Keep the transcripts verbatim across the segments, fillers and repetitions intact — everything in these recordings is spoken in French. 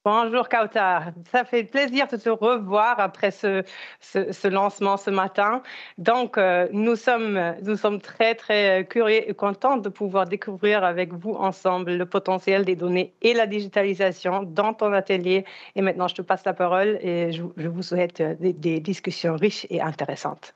Bonjour Kautar, ça fait plaisir de te revoir après ce, ce, ce lancement ce matin. Donc, euh, nous sommes, nous sommes très, très curieux et contents de pouvoir découvrir avec vous ensemble le potentiel des données et la digitalisation dans ton atelier. Et maintenant, je te passe la parole et je, je vous souhaite des, des discussions riches et intéressantes.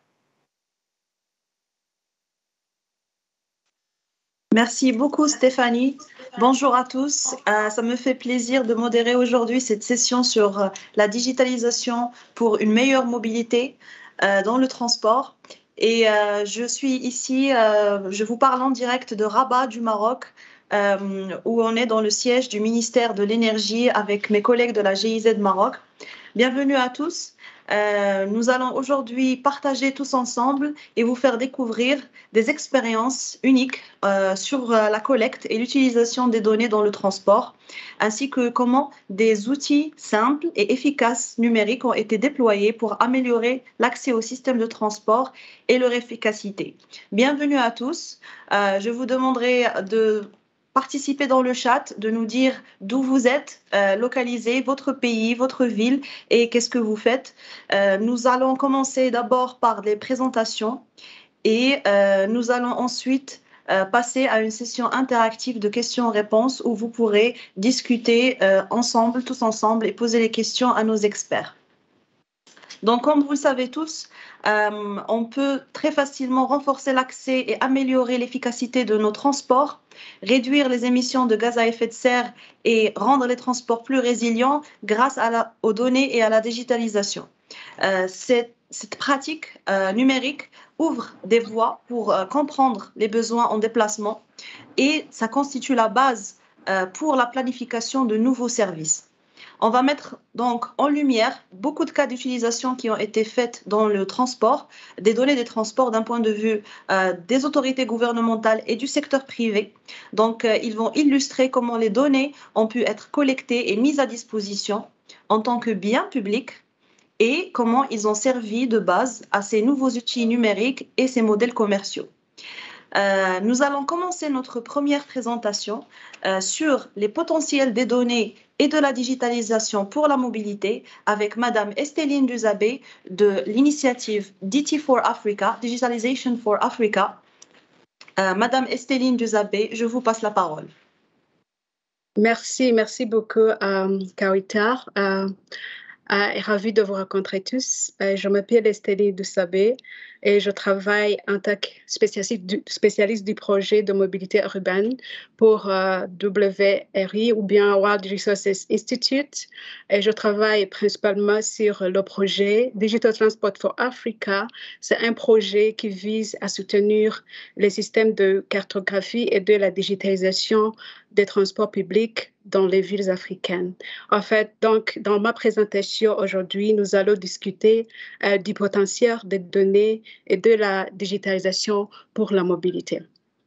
Merci beaucoup Stéphanie. Bonjour à tous. Euh, ça me fait plaisir de modérer aujourd'hui cette session sur euh, la digitalisation pour une meilleure mobilité euh, dans le transport. Et euh, je suis ici, euh, je vous parle en direct de Rabat du Maroc, euh, où on est dans le siège du ministère de l'Énergie avec mes collègues de la G I Z Maroc. Bienvenue à tous. Euh, nous allons aujourd'hui partager tous ensemble et vous faire découvrir des expériences uniques euh, sur euh, la collecte et l'utilisation des données dans le transport, ainsi que comment des outils simples et efficaces numériques ont été déployés pour améliorer l'accès au système de transport et leur efficacité. Bienvenue à tous. Euh, je vous demanderai de participer dans le chat, de nous dire d'où vous êtes euh, localisé, votre pays, votre ville et qu'est-ce que vous faites. Euh, nous allons commencer d'abord par des présentations et euh, nous allons ensuite euh, passer à une session interactive de questions-réponses où vous pourrez discuter euh, ensemble, tous ensemble et poser les questions à nos experts. Donc, comme vous le savez tous, euh, on peut très facilement renforcer l'accès et améliorer l'efficacité de nos transports, réduire les émissions de gaz à effet de serre et rendre les transports plus résilients grâce à la, aux données et à la digitalisation. Euh, cette, cette pratique euh, numérique ouvre des voies pour euh, comprendre les besoins en déplacement et ça constitue la base euh, pour la planification de nouveaux services. On va mettre donc en lumière beaucoup de cas d'utilisation qui ont été faits dans le transport, des données des transports d'un point de vue euh, des autorités gouvernementales et du secteur privé. Donc, euh, ils vont illustrer comment les données ont pu être collectées et mises à disposition en tant que bien public et comment ils ont servi de base à ces nouveaux outils numériques et ces modèles commerciaux. Euh, nous allons commencer notre première présentation euh, sur les potentiels des données et de la digitalisation pour la mobilité avec Madame Estéline Duzabé de l'initiative D T for Africa, Digitalization for Africa. Euh, Madame Estéline Duzabé, je vous passe la parole. Merci, merci beaucoup, euh, Kautar. Euh, Euh, ravie de vous rencontrer tous. Euh, je m'appelle Estélie Duzabé et je travaille en tant que spécialiste du, spécialiste du projet de mobilité urbaine pour euh, W R I ou bien World Resources Institute. Et je travaille principalement sur le projet Digital Transport for Africa. C'est un projet qui vise à soutenir les systèmes de cartographie et de la digitalisation des transports publics dans les villes africaines. En fait, donc, dans ma présentation aujourd'hui, nous allons discuter euh, du potentiel des données et de la digitalisation pour la mobilité.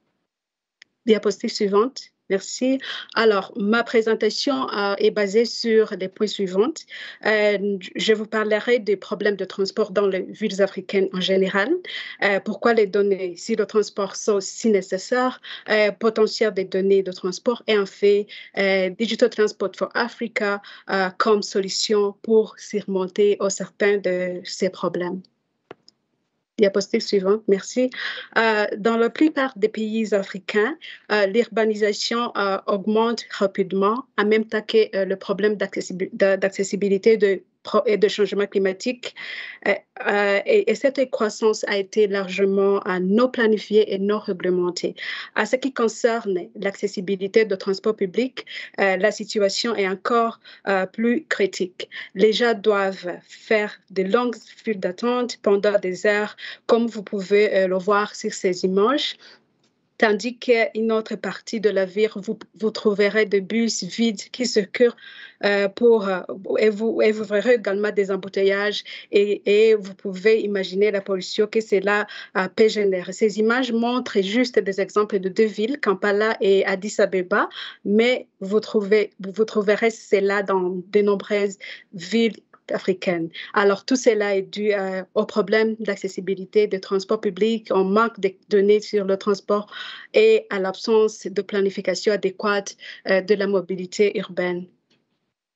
Diapositive suivante. Merci. Alors, ma présentation euh, est basée sur les points suivants. Euh, je vous parlerai des problèmes de transport dans les villes africaines en général, euh, pourquoi les données, si le transport sont si nécessaires, euh, potentiel des données de transport et en fait, euh, Digital Transport for Africa euh, comme solution pour surmonter certains de ces problèmes. Diapositive suivante, merci. Euh, dans la plupart des pays africains, euh, l'urbanisation euh, augmente rapidement, en même temps que euh, le problème d'accessibilité de et de changement climatique. Euh, euh, et, et cette croissance a été largement euh, non planifiée et non réglementée. À ce qui concerne l'accessibilité de transport public, euh, la situation est encore euh, plus critique. Les gens doivent faire de longues files d'attente pendant des heures, comme vous pouvez euh, le voir sur ces images. Tandis qu'une autre partie de la ville, vous, vous trouverez des bus vides qui circulent euh, pour, euh, et, vous, et vous verrez également des embouteillages et, et vous pouvez imaginer la pollution que cela euh, peut générer. Ces images montrent juste des exemples de deux villes, Kampala et Addis Abeba, mais vous, trouvez, vous trouverez cela dans de nombreuses villes africaine. Alors, tout cela est dû euh, au problème d'accessibilité des transports publics, au manque de données sur le transport et à l'absence de planification adéquate euh, de la mobilité urbaine.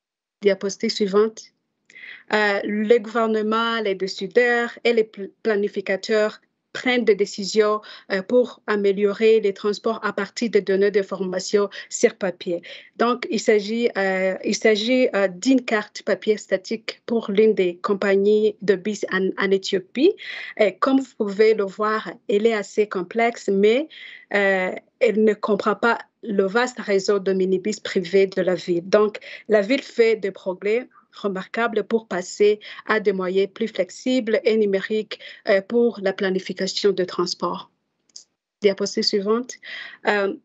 Diapositive suivante. Euh, les gouvernements, les décideurs et les planificateurs prennent des décisions euh, pour améliorer les transports à partir des données d'information sur papier. Donc, il s'agit, euh, il s'agit euh, d'une carte papier statique pour l'une des compagnies de bus en, en Éthiopie. Et comme vous pouvez le voir, elle est assez complexe, mais euh, elle ne comprend pas le vaste réseau de minibus privés de la ville. Donc, la ville fait des progrès remarquable pour passer à des moyens plus flexibles et numériques euh, pour la planification de transport. Diapositive suivante. Euh,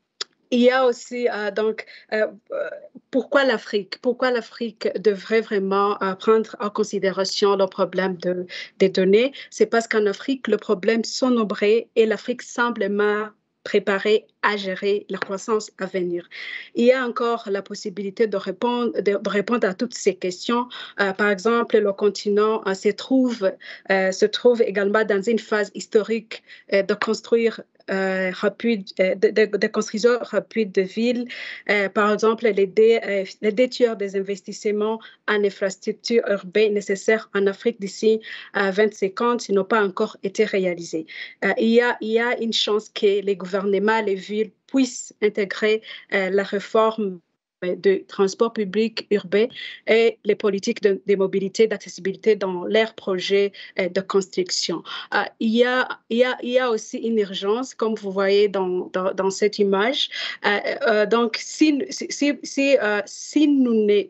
il y a aussi, euh, donc, euh, pourquoi l'Afrique? Pourquoi l'Afrique devrait vraiment euh, prendre en considération le problème de, des données? C'est parce qu'en Afrique, le problème sont nombreux et l'Afrique semble préparée à gérer la croissance à venir. Il y a encore la possibilité de répondre, de, de répondre à toutes ces questions. Euh, par exemple, le continent euh, se, trouve, euh, se trouve également dans une phase historique euh, de construire Euh, rapide, euh, de, de, de construction rapide de villes. Euh, par exemple, les, dé, euh, les détures des investissements en infrastructures urbaines nécessaires en Afrique d'ici euh, vingt cinquante n'ont pas encore été réalisés. Euh, il, y a, il y a une chance que les gouvernements, les villes puissent intégrer euh, la réforme de transport public urbain et les politiques de, de mobilité, d'accessibilité dans leurs projets euh, de construction. Euh, il, y a, il, y a, il y a aussi une urgence, comme vous voyez dans, dans, dans cette image. Euh, euh, donc, si, si, si, euh, si, nous ne,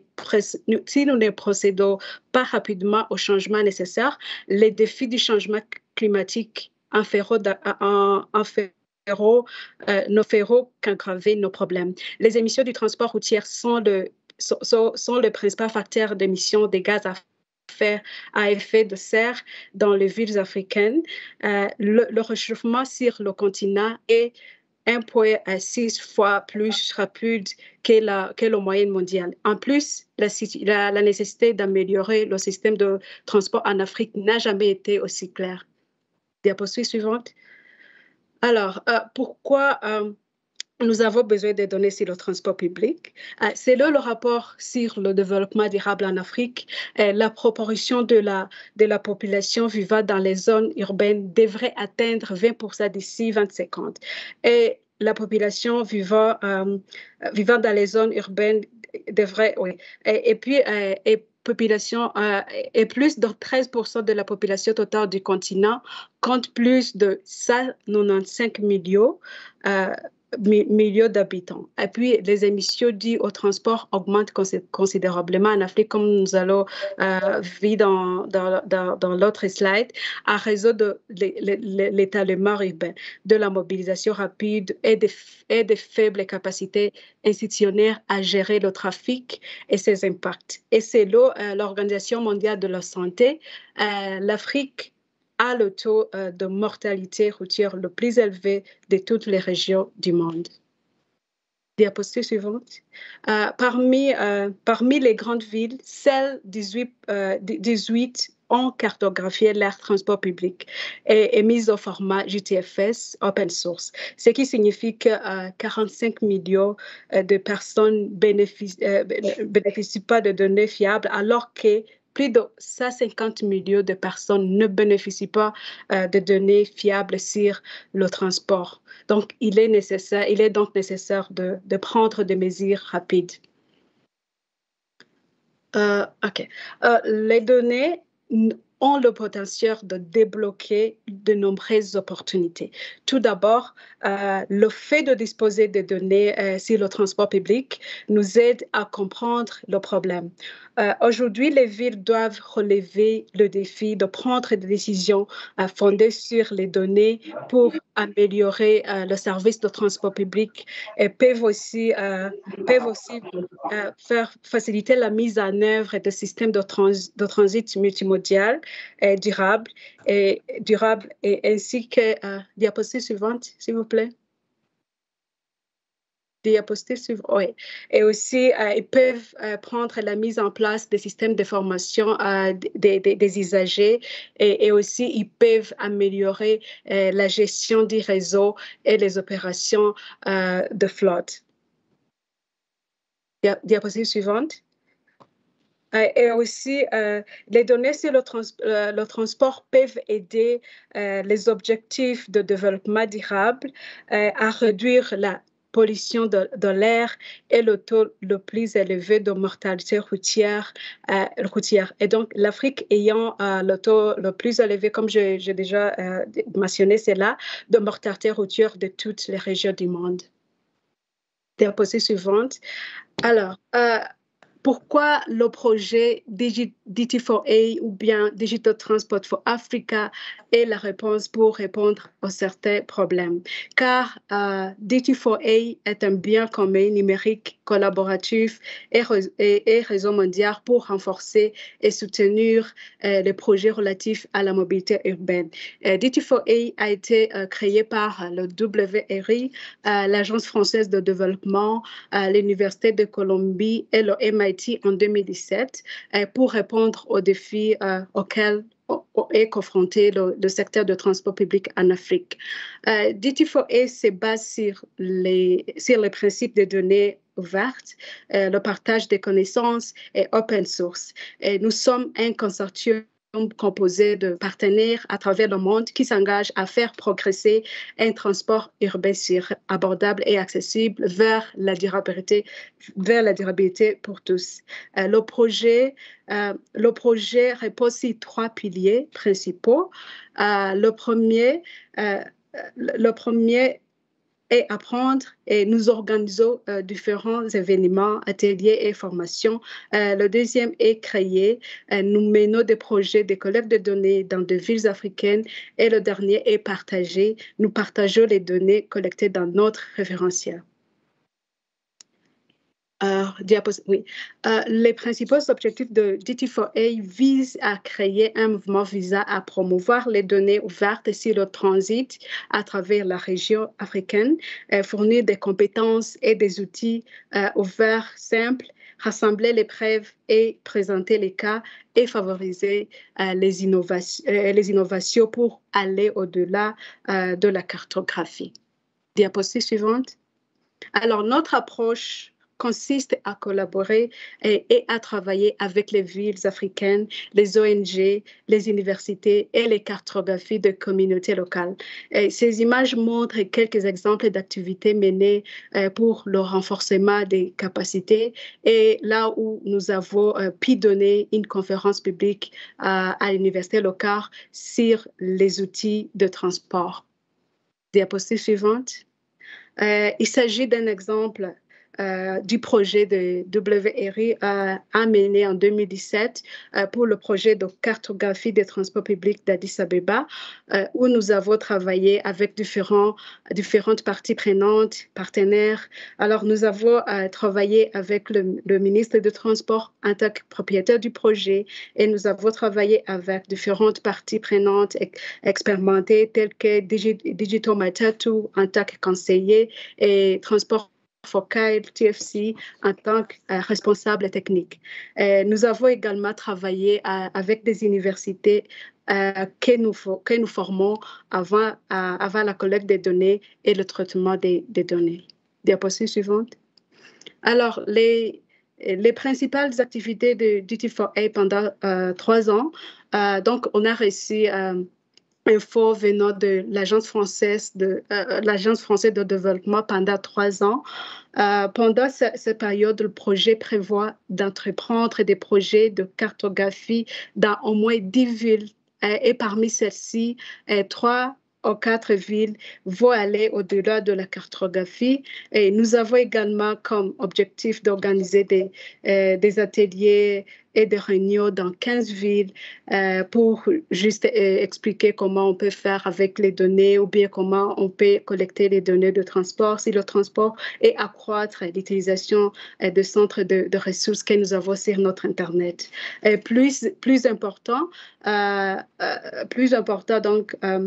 si nous ne procédons pas rapidement au changement nécessaire, les défis du changement climatique en feront, en, en feront Euh, ne feront qu'aggraver nos problèmes. Les émissions du transport routier sont le, sont, sont le principal facteur d'émission des gaz à effet, à effet de serre dans les villes africaines. Euh, le, le réchauffement sur le continent est un virgule six fois plus rapide que la, que la moyenne mondiale. En plus, la, la, la nécessité d'améliorer le système de transport en Afrique n'a jamais été aussi claire. Diapositive suivante. Alors, euh, pourquoi euh, nous avons besoin de données sur le transport public? Euh, c'est là le rapport sur le développement durable en Afrique. Euh, la proportion de la, de la population vivant dans les zones urbaines devrait atteindre vingt pour cent d'ici vingt cinquante. Et la population vivant, euh, vivant dans les zones urbaines devrait, oui. Et, et puis, euh, et population euh, et plus de treize pour cent de la population totale du continent compte plus de cent quatre-vingt-quinze millions, euh, millions d'habitants. Et puis, les émissions dues au transport augmentent considérablement en Afrique, comme nous allons euh, voir dans, dans, dans, dans l'autre slide, à raison de l'étalement urbain, de la mobilisation rapide et de, et de faibles capacités institutionnelles à gérer le trafic et ses impacts. Et c'est là euh, l'Organisation mondiale de la santé, euh, l'Afrique a le taux euh, de mortalité routière le plus élevé de toutes les régions du monde. Diapositive suivante. Euh, parmi, euh, parmi les grandes villes, seules dix-huit, euh, dix-huit ont cartographié leur transport public et est mis au format J T F S open source, ce qui signifie que euh, quarante-cinq millions euh, de personnes bénéficient, euh, bénéficient pas de données fiables, alors que plus de cent cinquante millions de personnes ne bénéficient pas euh, de données fiables sur le transport. Donc, il est nécessaire, il est donc nécessaire de, de prendre des mesures rapides. Euh, OK. Euh, les données ont le potentiel de débloquer de nombreuses opportunités. Tout d'abord, euh, le fait de disposer de données euh, sur le transport public nous aide à comprendre le problème. Euh, aujourd'hui, les villes doivent relever le défi de prendre des décisions euh, fondées sur les données pour améliorer euh, le service de transport public et peuvent aussi, euh, peuvent aussi euh, faire faciliter la mise en œuvre de systèmes de, trans, de transit multimodal et durable et durable et ainsi que euh, diapositive suivante, s'il vous plaît. Diapositive suivante, oui. Et aussi, euh, ils peuvent euh, prendre la mise en place des systèmes de formation euh, des, des, des usagers et, et aussi, ils peuvent améliorer euh, la gestion du réseau et les opérations euh, de flotte. Diapositive suivante. Euh, et aussi, euh, les données sur le, trans euh, le transport peuvent aider euh, les objectifs de développement durable euh, à réduire la pollution de, de l'air et le taux le plus élevé de mortalité routière. Euh, routière. Et donc, l'Afrique ayant euh, le taux le plus élevé, comme j'ai déjà euh, mentionné, c'est là, de mortalité routière de toutes les régions du monde. Diapositive suivante. Alors, euh, pourquoi le projet D T quatre A ou bien Digital Transport for Africa est la réponse pour répondre à certains problèmes? Car euh, D T quatre A est un bien commun numérique collaboratif et, et, et réseau mondial pour renforcer et soutenir euh, les projets relatifs à la mobilité urbaine. Euh, D T quatre A a été euh, créé par le W R I, euh, l'Agence française de développement, euh, l'Université de Colombie et le M I T en deux mille dix-sept euh, pour répondre aux défis euh, auxquels est confronté le, le secteur de transport public en Afrique. Euh, D T quatre A se base sur les, sur les principes des données ouvertes, euh, le partage des connaissances et open source. Et nous sommes un consortium composé de partenaires à travers le monde qui s'engagent à faire progresser un transport urbain sûr, abordable et accessible vers la durabilité, vers la durabilité pour tous. Euh, le projet, euh, le projet repose sur trois piliers principaux. Euh, le premier, euh, le premier et apprendre et nous organisons euh, différents événements, ateliers et formations. Euh, le deuxième est créer. Euh, nous menons des projets de collecte de données dans des villes africaines et le dernier est partager. Nous partageons les données collectées dans notre référentiel. Euh, diapos oui. Euh, les principaux objectifs de D T quatre A visent à créer un mouvement visant à promouvoir les données ouvertes sur le transit à travers la région africaine, euh, fournir des compétences et des outils euh, ouverts simples, rassembler les preuves et présenter les cas et favoriser euh, les, innovations, euh, les innovations pour aller au-delà euh, de la cartographie. Diapositive suivante. Alors, notre approche consiste à collaborer et, et à travailler avec les villes africaines, les O N G, les universités et les cartographies de communautés locales. Et ces images montrent quelques exemples d'activités menées euh, pour le renforcement des capacités et là où nous avons euh, pu donner une conférence publique euh, à l'université locale sur les outils de transport. Diapositive suivante. Euh, il s'agit d'un exemple euh, du projet de W R I euh, amené en deux mille dix-sept euh, pour le projet de cartographie des transports publics d'Addis Abeba, euh, où nous avons travaillé avec différents, différentes parties prenantes, partenaires. Alors, nous avons euh, travaillé avec le, le ministre des Transports en tant que propriétaire du projet et nous avons travaillé avec différentes parties prenantes ex expérimentées telles que Digi Digital Matatu en tant que conseiller et Transport Focal T F C en tant que euh, responsable technique. Euh, nous avons également travaillé à, avec des universités euh, que, nous, que nous formons avant, à, avant la collecte des données et le traitement des, des données. Diapositive suivante. Alors, les, les principales activités de D T quatre A pendant euh, trois ans, euh, donc on a reçu euh, info venant de l'Agence française de, euh, l'Agence française de développement pendant trois ans. Euh, pendant ce, cette période, le projet prévoit d'entreprendre des projets de cartographie dans au moins dix villes euh, et parmi celles-ci, euh, trois aux quatre villes vont aller au-delà de la cartographie. Et nous avons également comme objectif d'organiser des, euh, des ateliers et des réunions dans quinze villes euh, pour juste euh, expliquer comment on peut faire avec les données ou bien comment on peut collecter les données de transport si le transport et accroître l'utilisation euh, de centres de, de ressources que nous avons sur notre Internet. Et plus, plus important, euh, euh, plus important donc, euh,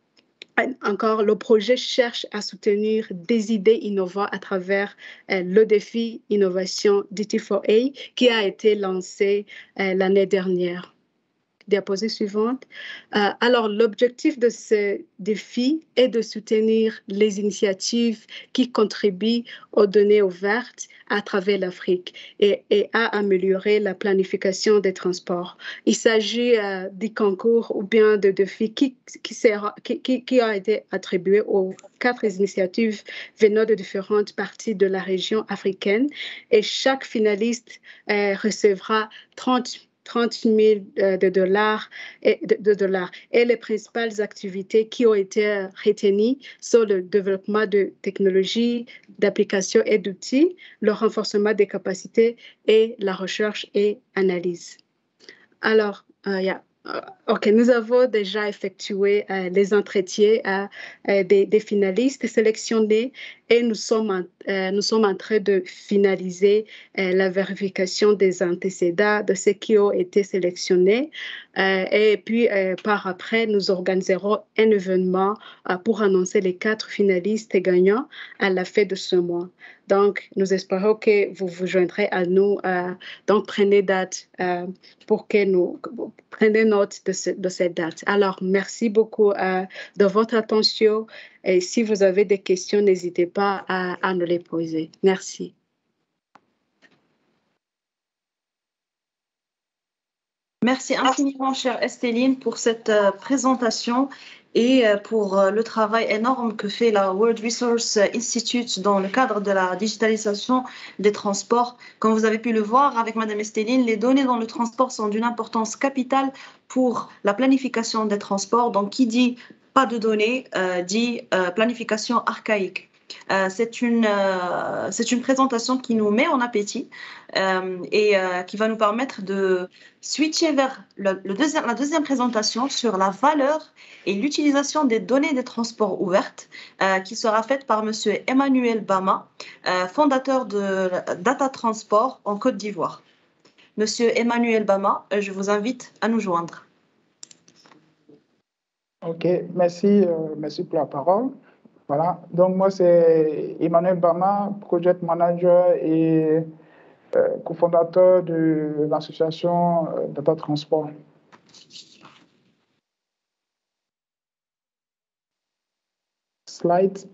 encore, le projet cherche à soutenir des idées innovantes à travers euh, le défi Innovation D T quatre A qui a été lancé euh, l'année dernière. diapositive suivante. Euh, alors, l'objectif de ce défi est de soutenir les initiatives qui contribuent aux données ouvertes à travers l'Afrique et, et à améliorer la planification des transports. Il s'agit euh, du concours ou bien de défis qui, qui, sera, qui, qui, qui a été attribué aux quatre initiatives venant de différentes parties de la région africaine et chaque finaliste euh, recevra trente mille de dollars et, de, de dollars. Et les principales activités qui ont été retenues sont le développement de technologies, d'applications et d'outils, le renforcement des capacités et la recherche et analyse. Alors, euh, yeah. OK, nous avons déjà effectué euh, les entretiens euh, euh, des, des finalistes sélectionnés et nous sommes en, euh, nous sommes en train de finaliser euh, la vérification des antécédents de ceux qui ont été sélectionnés. Euh, et puis, euh, par après, nous organiserons un événement euh, pour annoncer les quatre finalistes gagnants à la fin de ce mois. Donc, nous espérons que vous vous joindrez à nous. Euh, donc, prenez date euh, pour que nous prenez note de, ce, de cette date. Alors, merci beaucoup euh, de votre attention. Et si vous avez des questions, n'hésitez pas à, à nous les poser. Merci. Merci infiniment, chère Estéline, pour cette euh, présentation et euh, pour euh, le travail énorme que fait la World Resource Institute dans le cadre de la digitalisation des transports. Comme vous avez pu le voir avec Madame Estéline, les données dans le transport sont d'une importance capitale pour la planification des transports. Donc, qui dit pas de données, euh, dit euh, planification archaïque. Euh, c'est une, euh, c'est une présentation qui nous met en appétit euh, et euh, qui va nous permettre de switcher vers le, le deuxième, la deuxième présentation sur la valeur et l'utilisation des données des transports ouvertes euh, qui sera faite par Monsieur Emmanuel Bama, euh, fondateur de Data Transport en Côte d'Ivoire. Monsieur Emmanuel Bama, je vous invite à nous joindre. OK, merci, euh, merci pour la parole. Voilà, donc moi c'est Emmanuel Bama, Project Manager et euh, cofondateur de l'association euh, Data Transport. Slide.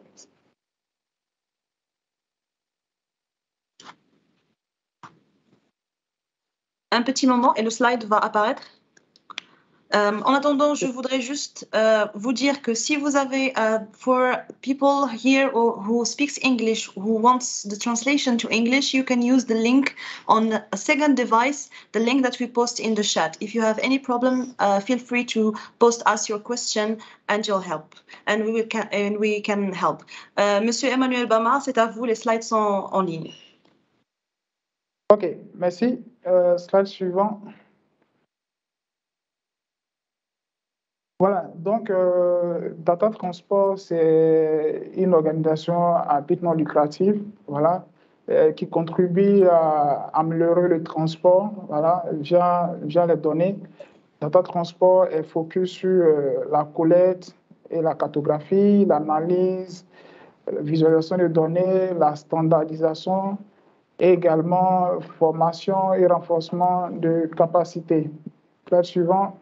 Un petit moment et le slide va apparaître. Euh, en attendant, je voudrais juste euh, vous dire que si vous avez, uh, for people here who, who speaks English, who wants the translation to English, you can use the link on a second device, the link that we post in the chat. If you have any problem, uh, feel free to post us your question and you'll help, and we will can, and we can help. Euh, Monsieur Emmanuel Bama, c'est à vous, les slides sont en ligne. OK, merci. Euh, slide suivant. Voilà, donc euh, Data Transport, c'est une organisation à but non lucratif, voilà, euh, qui contribue à améliorer le transport, voilà, via, via les données. Data Transport est focus sur euh, la collecte et la cartographie, l'analyse, la visualisation des données, la standardisation et également formation et renforcement de capacités. Slide suivant.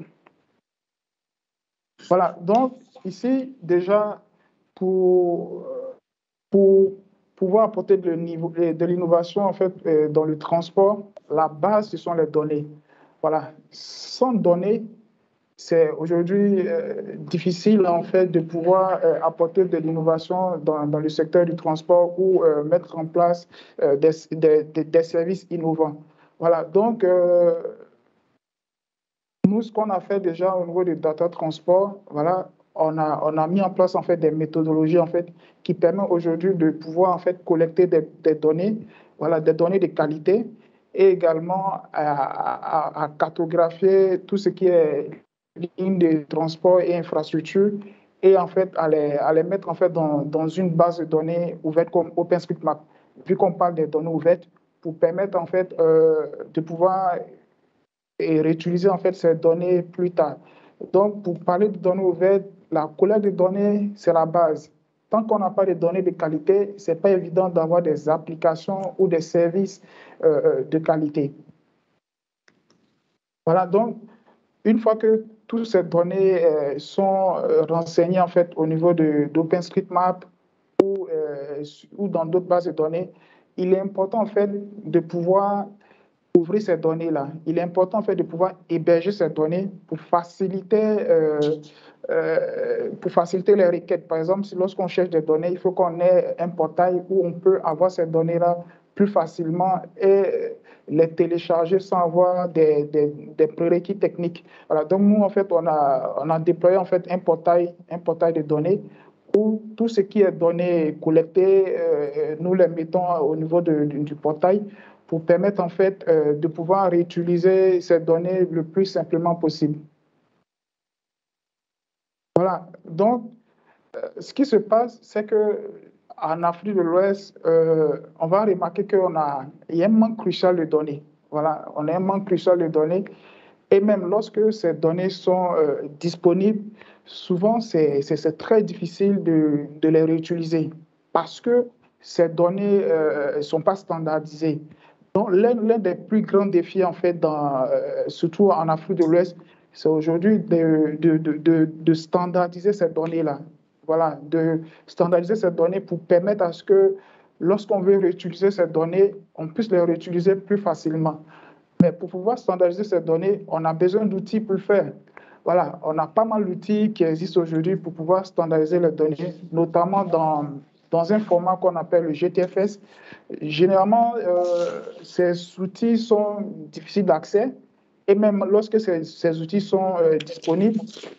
Voilà, donc ici, déjà, pour, pour pouvoir apporter de, de l'innovation en fait, dans le transport, la base, ce sont les données. Voilà, sans données, c'est aujourd'hui euh, difficile en fait de pouvoir euh, apporter de l'innovation dans, dans le secteur du transport ou euh, mettre en place euh, des, des, des services innovants. Voilà, donc euh, nous, ce qu'on a fait déjà au niveau du data transport, voilà, on a, on a mis en place en fait des méthodologies en fait qui permettent aujourd'hui de pouvoir en fait collecter des, des données, voilà, des données de qualité et également à, à, à cartographier tout ce qui est ligne de transport et infrastructure et en fait à les, à les mettre en fait dans, dans une base de données ouverte comme OpenStreetMap. Vu qu'on parle des données ouvertes, pour permettre en fait euh, de pouvoir et réutiliser en fait ces données plus tard. Donc, pour parler de données ouvertes, la collecte de données, c'est la base. Tant qu'on n'a pas de données de qualité, ce n'est pas évident d'avoir des applications ou des services euh, de qualité. Voilà, donc, une fois que toutes ces données euh, sont euh, renseignées en fait au niveau d'OpenStreetMap ou, euh, ou dans d'autres bases de données, il est important en fait de pouvoir ouvrir ces données-là. Il est important en fait de pouvoir héberger ces données pour faciliter, euh, euh, pour faciliter les requêtes. Par exemple, si lorsqu'on cherche des données, il faut qu'on ait un portail où on peut avoir ces données-là plus facilement et les télécharger sans avoir des, des, des prérequis techniques. Voilà. Donc nous, en fait, on a, on a déployé en fait un portail, un portail de données où tout ce qui est données collectées, euh, nous les mettons au niveau de, de, du portail pour permettre en fait euh, de pouvoir réutiliser ces données le plus simplement possible. Voilà. Donc, euh, ce qui se passe, c'est que en Afrique de l'Ouest, euh, on va remarquer qu'il a, y a un manque crucial de données. Voilà, on a un manque crucial de données. Et même lorsque ces données sont euh, disponibles, souvent c'est très difficile de, de, les réutiliser parce que ces données ne euh, sont pas standardisées. Donc l'un des plus grands défis, en fait, dans, euh, surtout en Afrique de l'Ouest, c'est aujourd'hui de, de, de, de standardiser ces données-là. Voilà, de standardiser ces données pour permettre à ce que lorsqu'on veut réutiliser ces données, on puisse les réutiliser plus facilement. Mais pour pouvoir standardiser ces données, on a besoin d'outils pour le faire. Voilà, on a pas mal d'outils qui existent aujourd'hui pour pouvoir standardiser les données, notamment dans, dans un format qu'on appelle le G T F S. Généralement, euh, ces outils sont difficiles d'accès et même lorsque ces, ces outils sont euh, disponibles,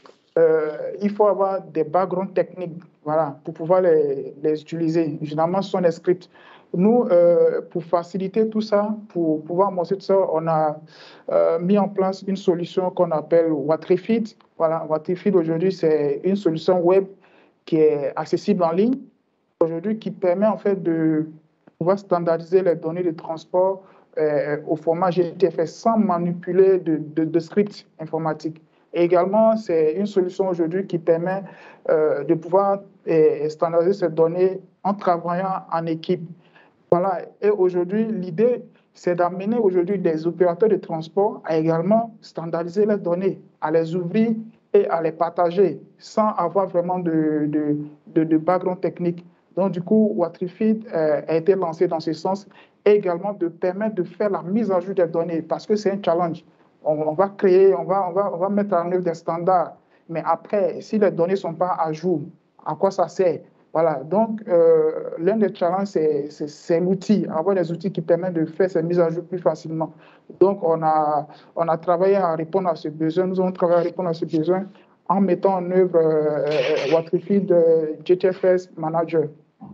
euh, il faut avoir des backgrounds techniques, voilà, pour pouvoir les, les utiliser. Généralement, ce sont des scripts. Nous, euh, pour faciliter tout ça, pour pouvoir montrer tout ça, on a euh, mis en place une solution qu'on appelle Waterfeed. Voilà, Waterfeed aujourd'hui, c'est une solution web qui est accessible en ligne aujourd'hui, qui permet en fait de pouvoir standardiser les données de transport euh, au format G T F S sans manipuler de, de, de scripts informatiques. Et également, c'est une solution aujourd'hui qui permet euh, de pouvoir euh, standardiser ces données en travaillant en équipe. Voilà. Et aujourd'hui, l'idée, c'est d'amener aujourd'hui des opérateurs de transport à également standardiser les données, à les ouvrir et à les partager sans avoir vraiment de, de, de, de background technique. Donc, du coup, Waterfeed euh, a été lancé dans ce sens et également de permettre de faire la mise à jour des données parce que c'est un challenge. On, on va créer, on va, on, va, on va mettre en œuvre des standards, mais après, si les données ne sont pas à jour, à quoi ça sert? Voilà, donc euh, l'un des challenges, c'est l'outil, avoir des outils qui permettent de faire ces mises à jour plus facilement. Donc, on a, on a travaillé à répondre à ce besoin, nous avons travaillé à répondre à ce besoin en mettant en œuvre euh, Waterfeed euh, G T F S Manager.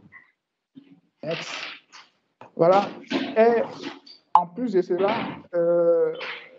Next. Voilà, et en plus de cela, euh,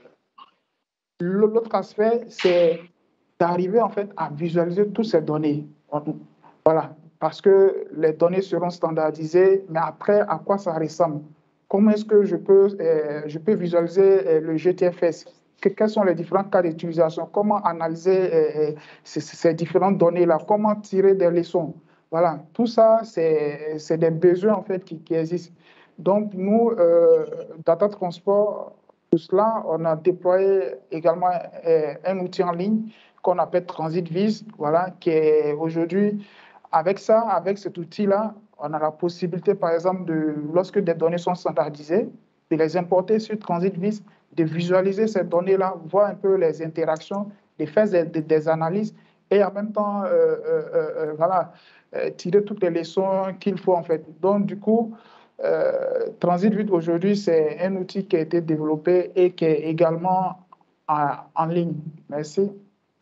l'autre aspect, c'est d'arriver en fait à visualiser toutes ces données. Voilà, parce que les données seront standardisées, mais après, à quoi ça ressemble? Comment est-ce que je peux, euh, je peux visualiser euh, le G T F S? Que, quels sont les différents cas d'utilisation? Comment analyser euh, ces, ces différentes données-là? Comment tirer des leçons? Voilà, tout ça, c'est des besoins en fait qui, qui existent. Donc, nous, euh, Data Transport, pour cela, on a déployé également euh, un outil en ligne qu'on appelle TransitVis, voilà, qui est aujourd'hui, avec ça, avec cet outil-là, on a la possibilité, par exemple, de, lorsque des données sont standardisées, de les importer sur TransitVis, de visualiser ces données-là, voir un peu les interactions, de faire des, des, des analyses et en même temps, euh, euh, euh, voilà, euh, tirer toutes les leçons qu'il faut en fait. Donc, du coup, euh, TransitVis aujourd'hui, c'est un outil qui a été développé et qui est également en, en ligne. Merci.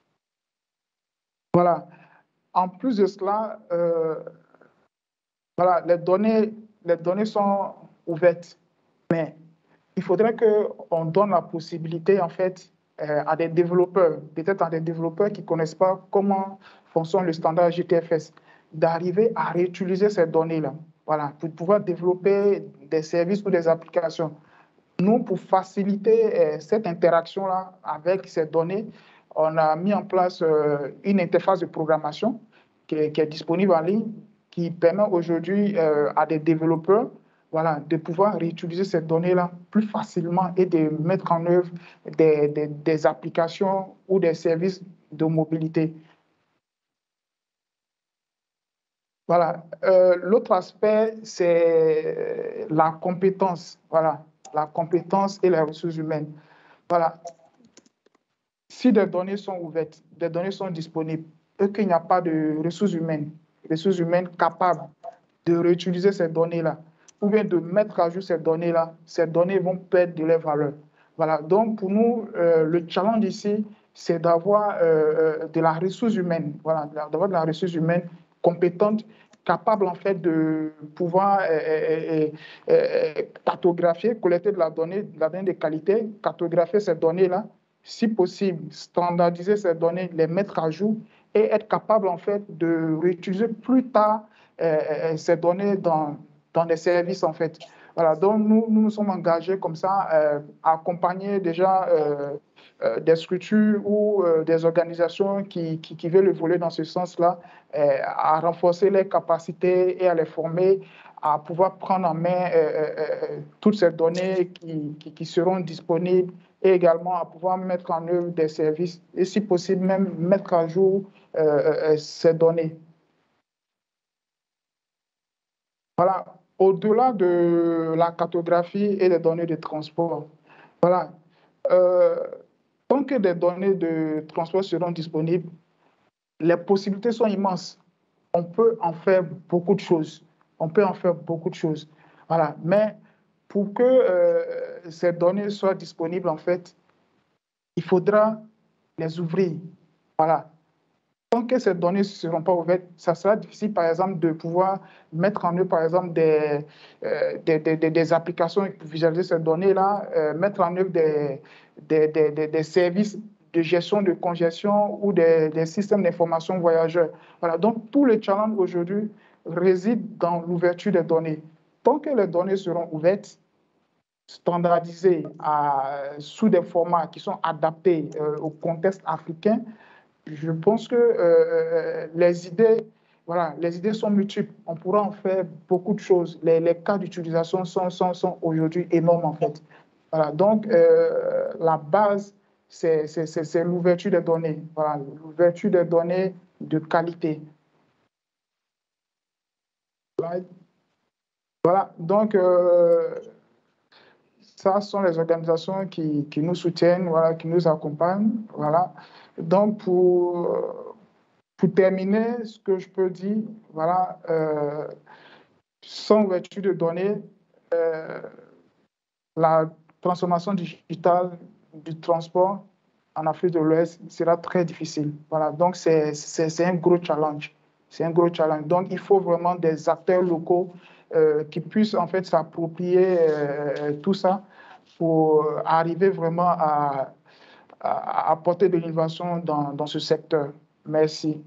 Voilà. En plus de cela, euh, voilà, les données, les données sont ouvertes, mais il faudrait qu'on donne la possibilité, en fait, euh, à des développeurs, peut-être à des développeurs qui ne connaissent pas comment fonctionne le standard G T F S, d'arriver à réutiliser ces données-là, voilà, pour pouvoir développer des services ou des applications. Nous, pour faciliter euh, cette interaction-là avec ces données, on a mis en place euh, une interface de programmation qui est, qui est disponible en ligne, qui permet aujourd'hui euh, à des développeurs voilà, de pouvoir réutiliser ces données-là plus facilement et de mettre en œuvre des, des, des applications ou des services de mobilité. Voilà. Euh, l'autre aspect, c'est la compétence. Voilà, la compétence et les ressources humaines. Voilà. Si des données sont ouvertes, des données sont disponibles, et qu'il n'y a pas de ressources humaines, ressources humaines capables de réutiliser ces données-là, ou bien de mettre à jour ces données-là, ces données vont perdre de leur valeur. Voilà. Donc, pour nous, euh, le challenge ici, c'est d'avoir euh, de la ressource humaine, voilà, d'avoir de la ressource humaine compétente, capable en fait de pouvoir euh, euh, euh, cartographier, collecter de la donnée, de la donnée de qualité, cartographier ces données-là, si possible, standardiser ces données, les mettre à jour et être capable en fait de réutiliser plus tard euh, ces données dans, dans des services en fait. Voilà, donc nous, nous nous sommes engagés comme ça euh, à accompagner déjà euh, euh, des structures ou euh, des organisations qui, qui, qui veulent évoluer dans ce sens-là, euh, à renforcer les capacités et à les former à pouvoir prendre en main euh, euh, toutes ces données qui, qui, qui seront disponibles et également à pouvoir mettre en œuvre des services et si possible même mettre à jour euh, euh, ces données. Voilà, au-delà de la cartographie et des données de transport, voilà, euh, tant que des données de transport seront disponibles, les possibilités sont immenses. On peut en faire beaucoup de choses. On peut en faire beaucoup de choses. Voilà, mais pour que euh, ces données soient disponibles, en fait, il faudra les ouvrir. Voilà. Tant que ces données ne seront pas ouvertes, ça sera difficile, par exemple, de pouvoir mettre en œuvre, par exemple, des, euh, des, des, des applications pour visualiser ces données-là, euh, mettre en œuvre des, des, des, des services de gestion de congestion ou des, des systèmes d'information voyageurs. Voilà. Donc, tout le challenge aujourd'hui réside dans l'ouverture des données. Tant que les données seront ouvertes, standardisées à, sous des formats qui sont adaptés euh, au contexte africain, je pense que euh, les idées, voilà, les idées sont multiples. On pourra en faire beaucoup de choses. Les, les cas d'utilisation sont, sont, sont aujourd'hui énormes, en fait. Voilà, donc, euh, la base, c'est l'ouverture des données. Voilà, l'ouverture des données de qualité. Voilà, voilà. Donc, euh, ça sont les organisations qui, qui nous soutiennent, voilà, qui nous accompagnent. Voilà. Donc, pour... Pour terminer, ce que je peux dire, voilà, euh, sans ouverture de données, euh, la transformation digitale du transport en Afrique de l'Ouest sera très difficile. Voilà, donc c'est un gros challenge. C'est un gros challenge. Donc il faut vraiment des acteurs locaux euh, qui puissent en fait s'approprier euh, tout ça pour arriver vraiment à, à apporter de l'innovation dans, dans ce secteur. Merci.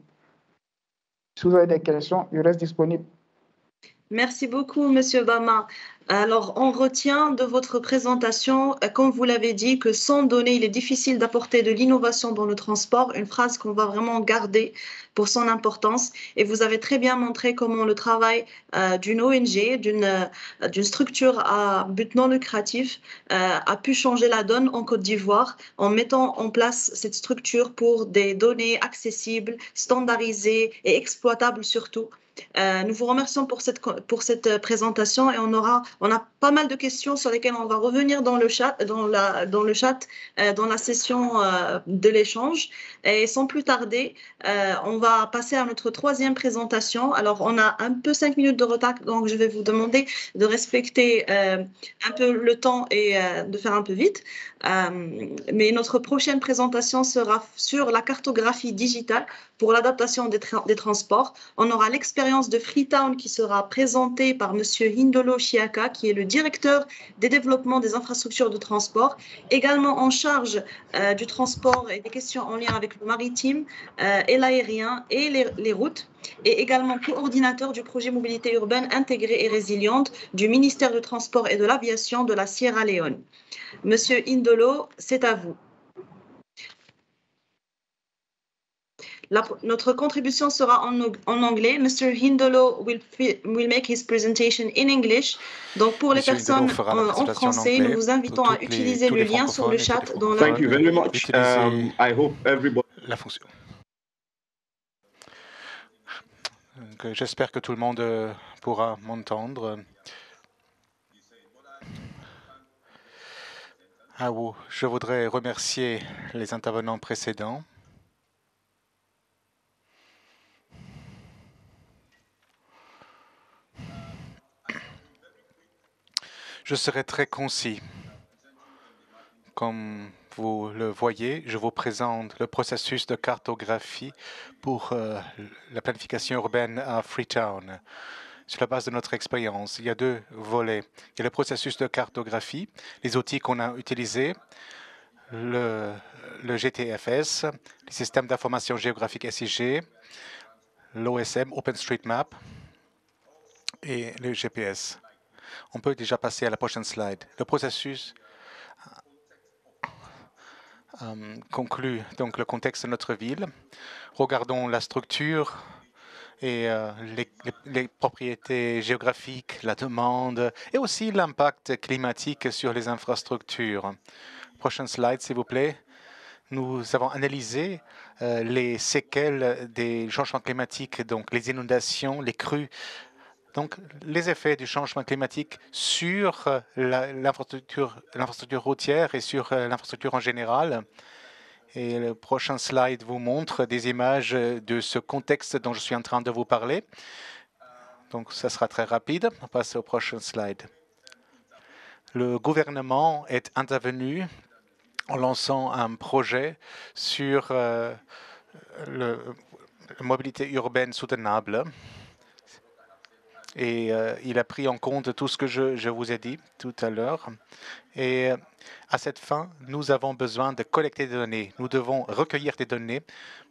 Si vous avez des questions, je reste disponible. Merci beaucoup, Monsieur Bama. Alors, on retient de votre présentation, comme vous l'avez dit, que sans données, il est difficile d'apporter de l'innovation dans le transport, une phrase qu'on va vraiment garder pour son importance. Et vous avez très bien montré comment le travail euh, d'une O N G, d'une euh, d'une structure à but non lucratif, euh, a pu changer la donne en Côte d'Ivoire en mettant en place cette structure pour des données accessibles, standardisées et exploitables surtout. Euh, nous vous remercions pour cette, pour cette présentation et on aura, on a pas mal de questions sur lesquelles on va revenir dans le chat, dans la, dans le chat, euh, dans la session euh, de l'échange. Et sans plus tarder, euh, on va passer à notre troisième présentation. Alors, on a un peu cinq minutes de retard, donc je vais vous demander de respecter euh, un peu le temps et euh, de faire un peu vite. Euh, mais notre prochaine présentation sera sur la cartographie digitale pour l'adaptation des, tra des transports. On aura l'expérience de Freetown qui sera présentée par Monsieur Hindolo Chiaka, qui est le directeur des développements des infrastructures de transport, également en charge euh, du transport et des questions en lien avec le maritime euh, et l'aérien et les, les routes, et également coordinateur du projet mobilité urbaine intégrée et résiliente du ministère du Transport et de l'Aviation de la Sierra Leone. Monsieur Hindolo, c'est à vous. La, notre contribution sera en, en anglais. Monsieur Hindolo will, will make his presentation in English. Donc, pour Monsieur les personnes euh, en français, en nous vous invitons à utiliser les, le lien sur le chat dans la... Thank you very much. Um, I hope everybody... La fonction. J'espère que tout le monde pourra m'entendre. Ah, je voudrais remercier les intervenants précédents. Je serai très concis. Comme vous le voyez, je vous présente le processus de cartographie pour euh, la planification urbaine à Freetown. Sur la base de notre expérience, il y a deux volets. Il y a le processus de cartographie, les outils qu'on a utilisés, le, le G T F S, les systèmes d'information géographique S I G, l'O S M, OpenStreetMap et le G P S. On peut déjà passer à la prochaine slide. Le processus euh, conclut donc le contexte de notre ville. Regardons la structure et euh, les, les, les propriétés géographiques, la demande et aussi l'impact climatique sur les infrastructures. Prochaine slide, s'il vous plaît. Nous avons analysé euh, les séquelles des changements climatiques, donc les inondations, les crues, donc les effets du changement climatique sur euh, l'infrastructure l'infrastructure routière et sur euh, l'infrastructure en général. Et le prochain slide vous montre des images de ce contexte dont je suis en train de vous parler. Donc, ça sera très rapide. On passe au prochain slide. Le gouvernement est intervenu en lançant un projet sur euh, le, la mobilité urbaine soutenable. Et euh, il a pris en compte tout ce que je, je vous ai dit tout à l'heure. Et euh, à cette fin, nous avons besoin de collecter des données. Nous devons recueillir des données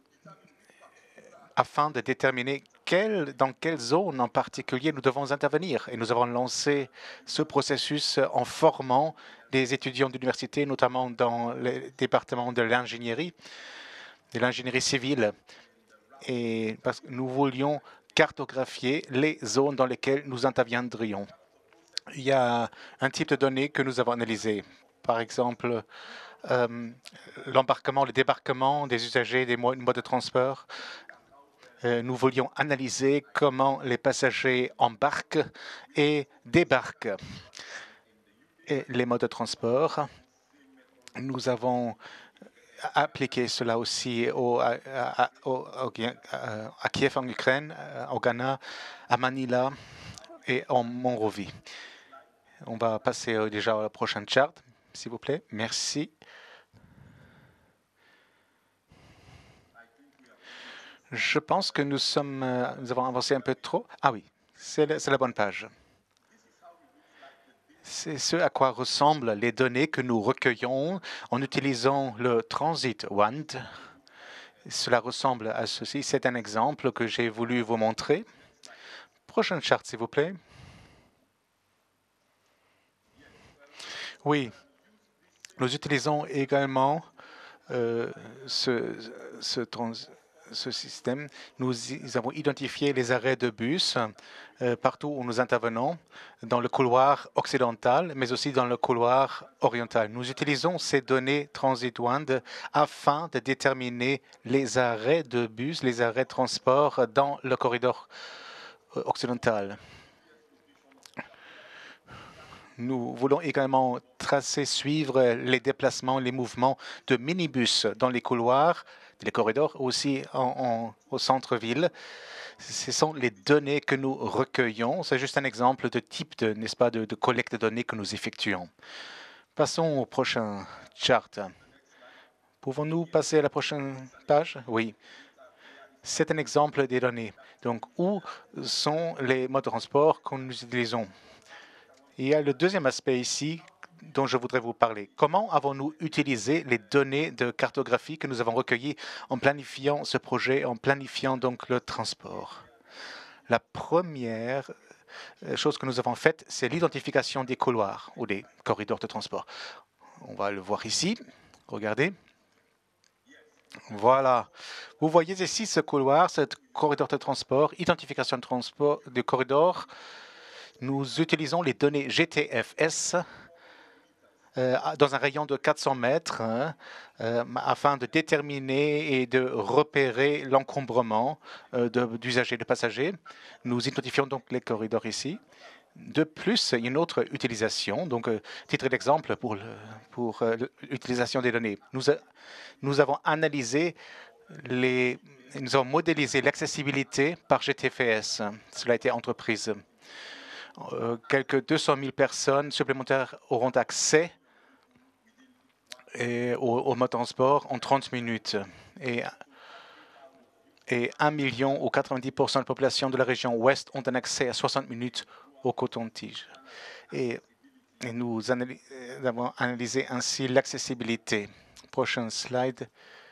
afin de déterminer quelle, dans quelle zone en particulier nous devons intervenir. Et nous avons lancé ce processus en formant des étudiants d'université, notamment dans le département de l'ingénierie, de l'ingénierie civile. Et parce que nous voulions cartographier les zones dans lesquelles nous interviendrions. Il y a un type de données que nous avons analysé. Par exemple, euh, l'embarquement, le débarquement des usagers des modes de transport. Euh, nous voulions analyser comment les passagers embarquent et débarquent. Et les modes de transport. Nous avons appliquer cela aussi au, à, à, au, à Kiev en Ukraine, au Ghana, à Manila et en Monrovie. On va passer déjà à la prochaine charte, s'il vous plaît. Merci. Je pense que nous sommes, nous avons avancé un peu trop. Ah oui, c'est la, c'est la bonne page. C'est ce à quoi ressemblent les données que nous recueillons en utilisant le Transit W A N D. Cela ressemble à ceci. C'est un exemple que j'ai voulu vous montrer. Prochaine charte, s'il vous plaît. Oui, nous utilisons également euh, ce, ce transit. Ce système, nous avons identifié les arrêts de bus euh, partout où nous intervenons, dans le couloir occidental, mais aussi dans le couloir oriental. Nous utilisons ces données Transit W A N D afin de déterminer les arrêts de bus, les arrêts de transport dans le corridor occidental. Nous voulons également tracer, suivre les déplacements, les mouvements de minibus dans les couloirs, les corridors, aussi en, en, au centre-ville. Ce sont les données que nous recueillons. C'est juste un exemple de type de, n'est-ce pas, de, de collecte de données que nous effectuons. Passons au prochain chart. Pouvons-nous passer à la prochaine page? Oui. C'est un exemple des données. Donc, où sont les modes de transport que nous utilisons? Il y a le deuxième aspect ici dont je voudrais vous parler. Comment avons-nous utilisé les données de cartographie que nous avons recueillies en planifiant ce projet, en planifiant donc le transport? La première chose que nous avons faite, c'est l'identification des couloirs ou des corridors de transport. On va le voir ici. Regardez. Voilà. Vous voyez ici ce couloir, ce corridor de transport, identification de transport de corridor. Nous utilisons les données G T F S euh, dans un rayon de quatre cents mètres hein, euh, afin de déterminer et de repérer l'encombrement euh, d'usagers, de, de passagers. Nous identifions donc les corridors ici. De plus, il y a une autre utilisation, donc euh, titre d'exemple pour l'utilisation pour, euh, l'utilisation des données. Nous, a, nous avons analysé les, nous avons modélisé l'accessibilité par G T F S. Cela a été entreprise. Euh, quelques deux cent mille personnes supplémentaires auront accès et, au, au mode transport en trente minutes. Et, et un million ou quatre-vingt-dix pour cent de la population de la région ouest ont un accès à soixante minutes au coton-tige. Et, et nous analy avons analysé ainsi l'accessibilité. Prochain slide.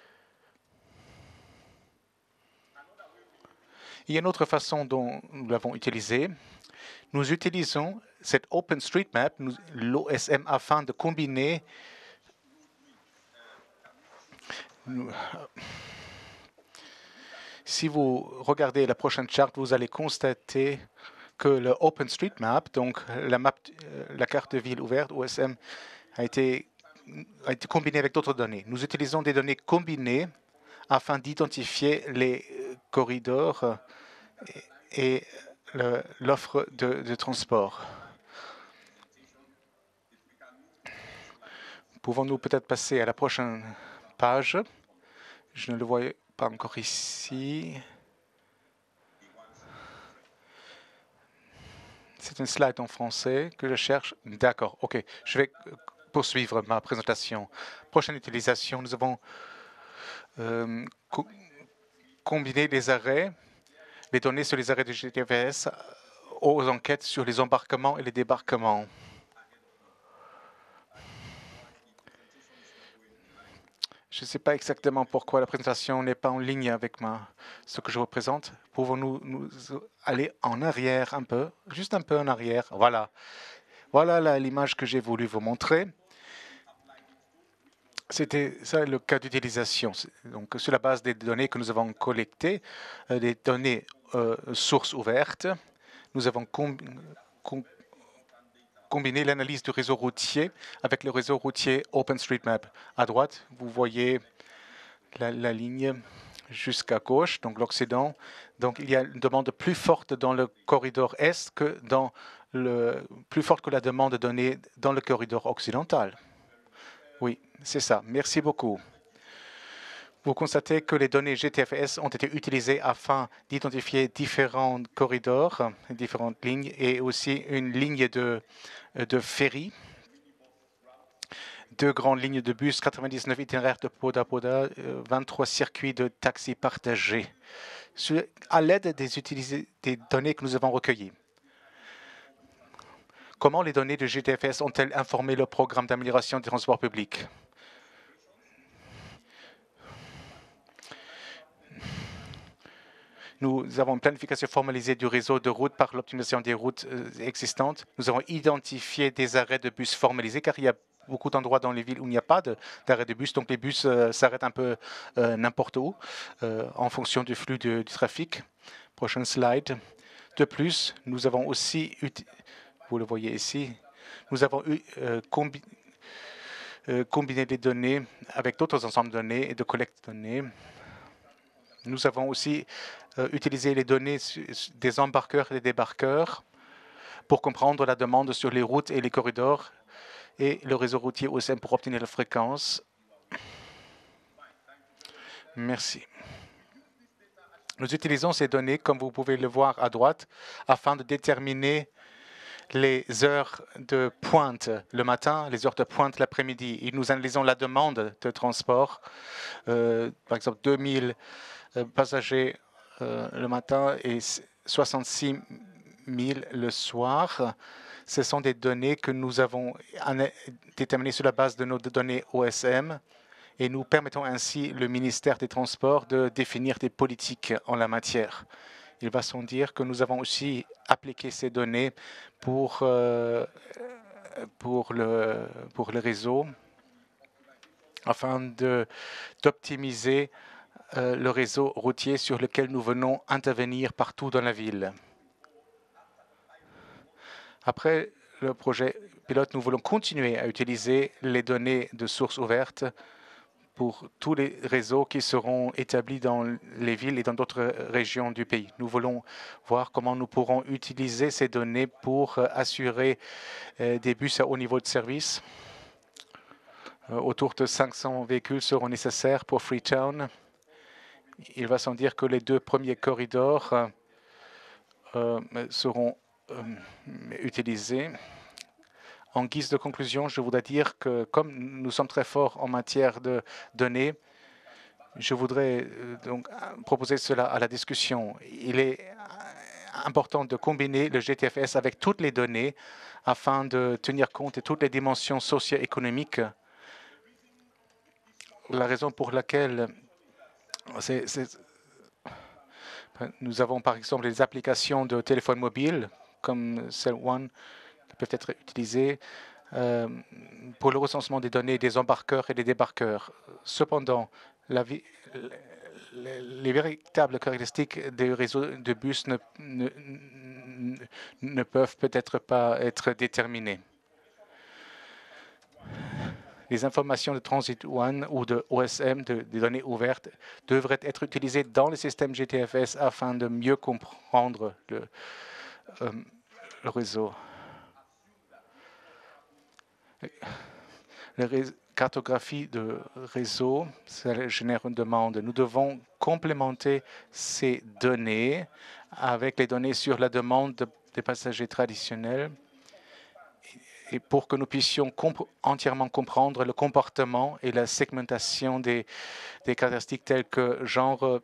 Il y a une autre façon dont nous l'avons utilisé. Nous utilisons cette OpenStreetMap, l'O S M, afin de combiner si vous regardez la prochaine charte, vous allez constater que le OpenStreetMap, donc la, map, la carte de ville ouverte, O S M, a été, a été combinée avec d'autres données. Nous utilisons des données combinées afin d'identifier les corridors et, et l'offre de, de transport. Pouvons-nous peut-être passer à la prochaine page? Je ne le voyais pas encore ici. C'est une slide en français que je cherche. D'accord, OK. Je vais poursuivre ma présentation. Prochaine utilisation, nous avons euh, co combiné les arrêts, les données sur les arrêts de G T F S aux enquêtes sur les embarquements et les débarquements. Je ne sais pas exactement pourquoi la présentation n'est pas en ligne avec ma, ce que je représente. Pouvons-nous nous aller en arrière un peu, juste un peu en arrière? Voilà. Voilà l'image que j'ai voulu vous montrer. C'était ça le cas d'utilisation. Donc, sur la base des données que nous avons collectées, euh, des données euh, sources ouvertes, nous avons com com combiné l'analyse du réseau routier avec le réseau routier OpenStreetMap. À droite, vous voyez la, la ligne jusqu'à gauche, donc l'Occident. Donc, il y a une demande plus forte dans le corridor Est que dans le plus forte que la demande de données dans le corridor occidental. Oui, c'est ça. Merci beaucoup. Vous constatez que les données G T F S ont été utilisées afin d'identifier différents corridors, différentes lignes, et aussi une ligne de, de ferry, deux grandes lignes de bus, quatre-vingt-dix-neuf itinéraires de Poda Poda, vingt-trois circuits de taxis partagés, à l'aide des, des données que nous avons recueillies. Comment les données de G T F S ont-elles informé le programme d'amélioration des transports publics? Nous avons une planification formalisée du réseau de routes par l'optimisation des routes existantes. Nous avons identifié des arrêts de bus formalisés car il y a beaucoup d'endroits dans les villes où il n'y a pas d'arrêt de, de bus. Donc les bus euh, s'arrêtent un peu euh, n'importe où euh, en fonction du flux de, du trafic. Prochaine slide. De plus, nous avons aussi, vous le voyez ici, nous avons eu, euh, combi euh, combiné les données avec d'autres ensembles de données et de collecte de données. Nous avons aussi euh, utilisé les données des embarqueurs et des débarqueurs pour comprendre la demande sur les routes et les corridors et le réseau routier O S M pour obtenir la fréquence. Merci. Nous utilisons ces données, comme vous pouvez le voir à droite, afin de déterminer les heures de pointe le matin, les heures de pointe l'après-midi. Et nous analysons la demande de transport, euh, par exemple deux mille passagers euh, le matin et soixante-six mille le soir. Ce sont des données que nous avons déterminées sur la base de nos données O S M et nous permettons ainsi le ministère des Transports de définir des politiques en la matière. Il va sans dire que nous avons aussi appliqué ces données pour, euh, pour, le, pour le réseau afin de- d'optimiser euh, le réseau routier sur lequel nous venons intervenir partout dans la ville. Après le projet pilote, nous voulons continuer à utiliser les données de sources ouvertes pour tous les réseaux qui seront établis dans les villes et dans d'autres régions du pays. Nous voulons voir comment nous pourrons utiliser ces données pour assurer euh, des bus à haut niveau de service. Euh, autour de cinq cents véhicules seront nécessaires pour Freetown. Il va sans dire que les deux premiers corridors euh, euh, seront euh, utilisés. En guise de conclusion, je voudrais dire que comme nous sommes très forts en matière de données, je voudrais euh, donc proposer cela à la discussion. Il est important de combiner le G T F S avec toutes les données afin de tenir compte de toutes les dimensions socio-économiques. La raison pour laquelle c'est, c'est, nous avons par exemple des applications de téléphone mobile comme Cell One qui peuvent être utilisées euh, pour le recensement des données des embarqueurs et des débarqueurs. Cependant, la vie, les, les véritables caractéristiques des réseaux de bus ne, ne, ne peuvent peut-être pas être déterminées. Les informations de Transit One ou de O S M, de, des données ouvertes, devraient être utilisées dans le système G T F S afin de mieux comprendre le, euh, le réseau. La cartographie de réseau, ça génère une demande. Nous devons complémenter ces données avec les données sur la demande de, des passagers traditionnels et pour que nous puissions comp entièrement comprendre le comportement et la segmentation des, des caractéristiques telles que genre,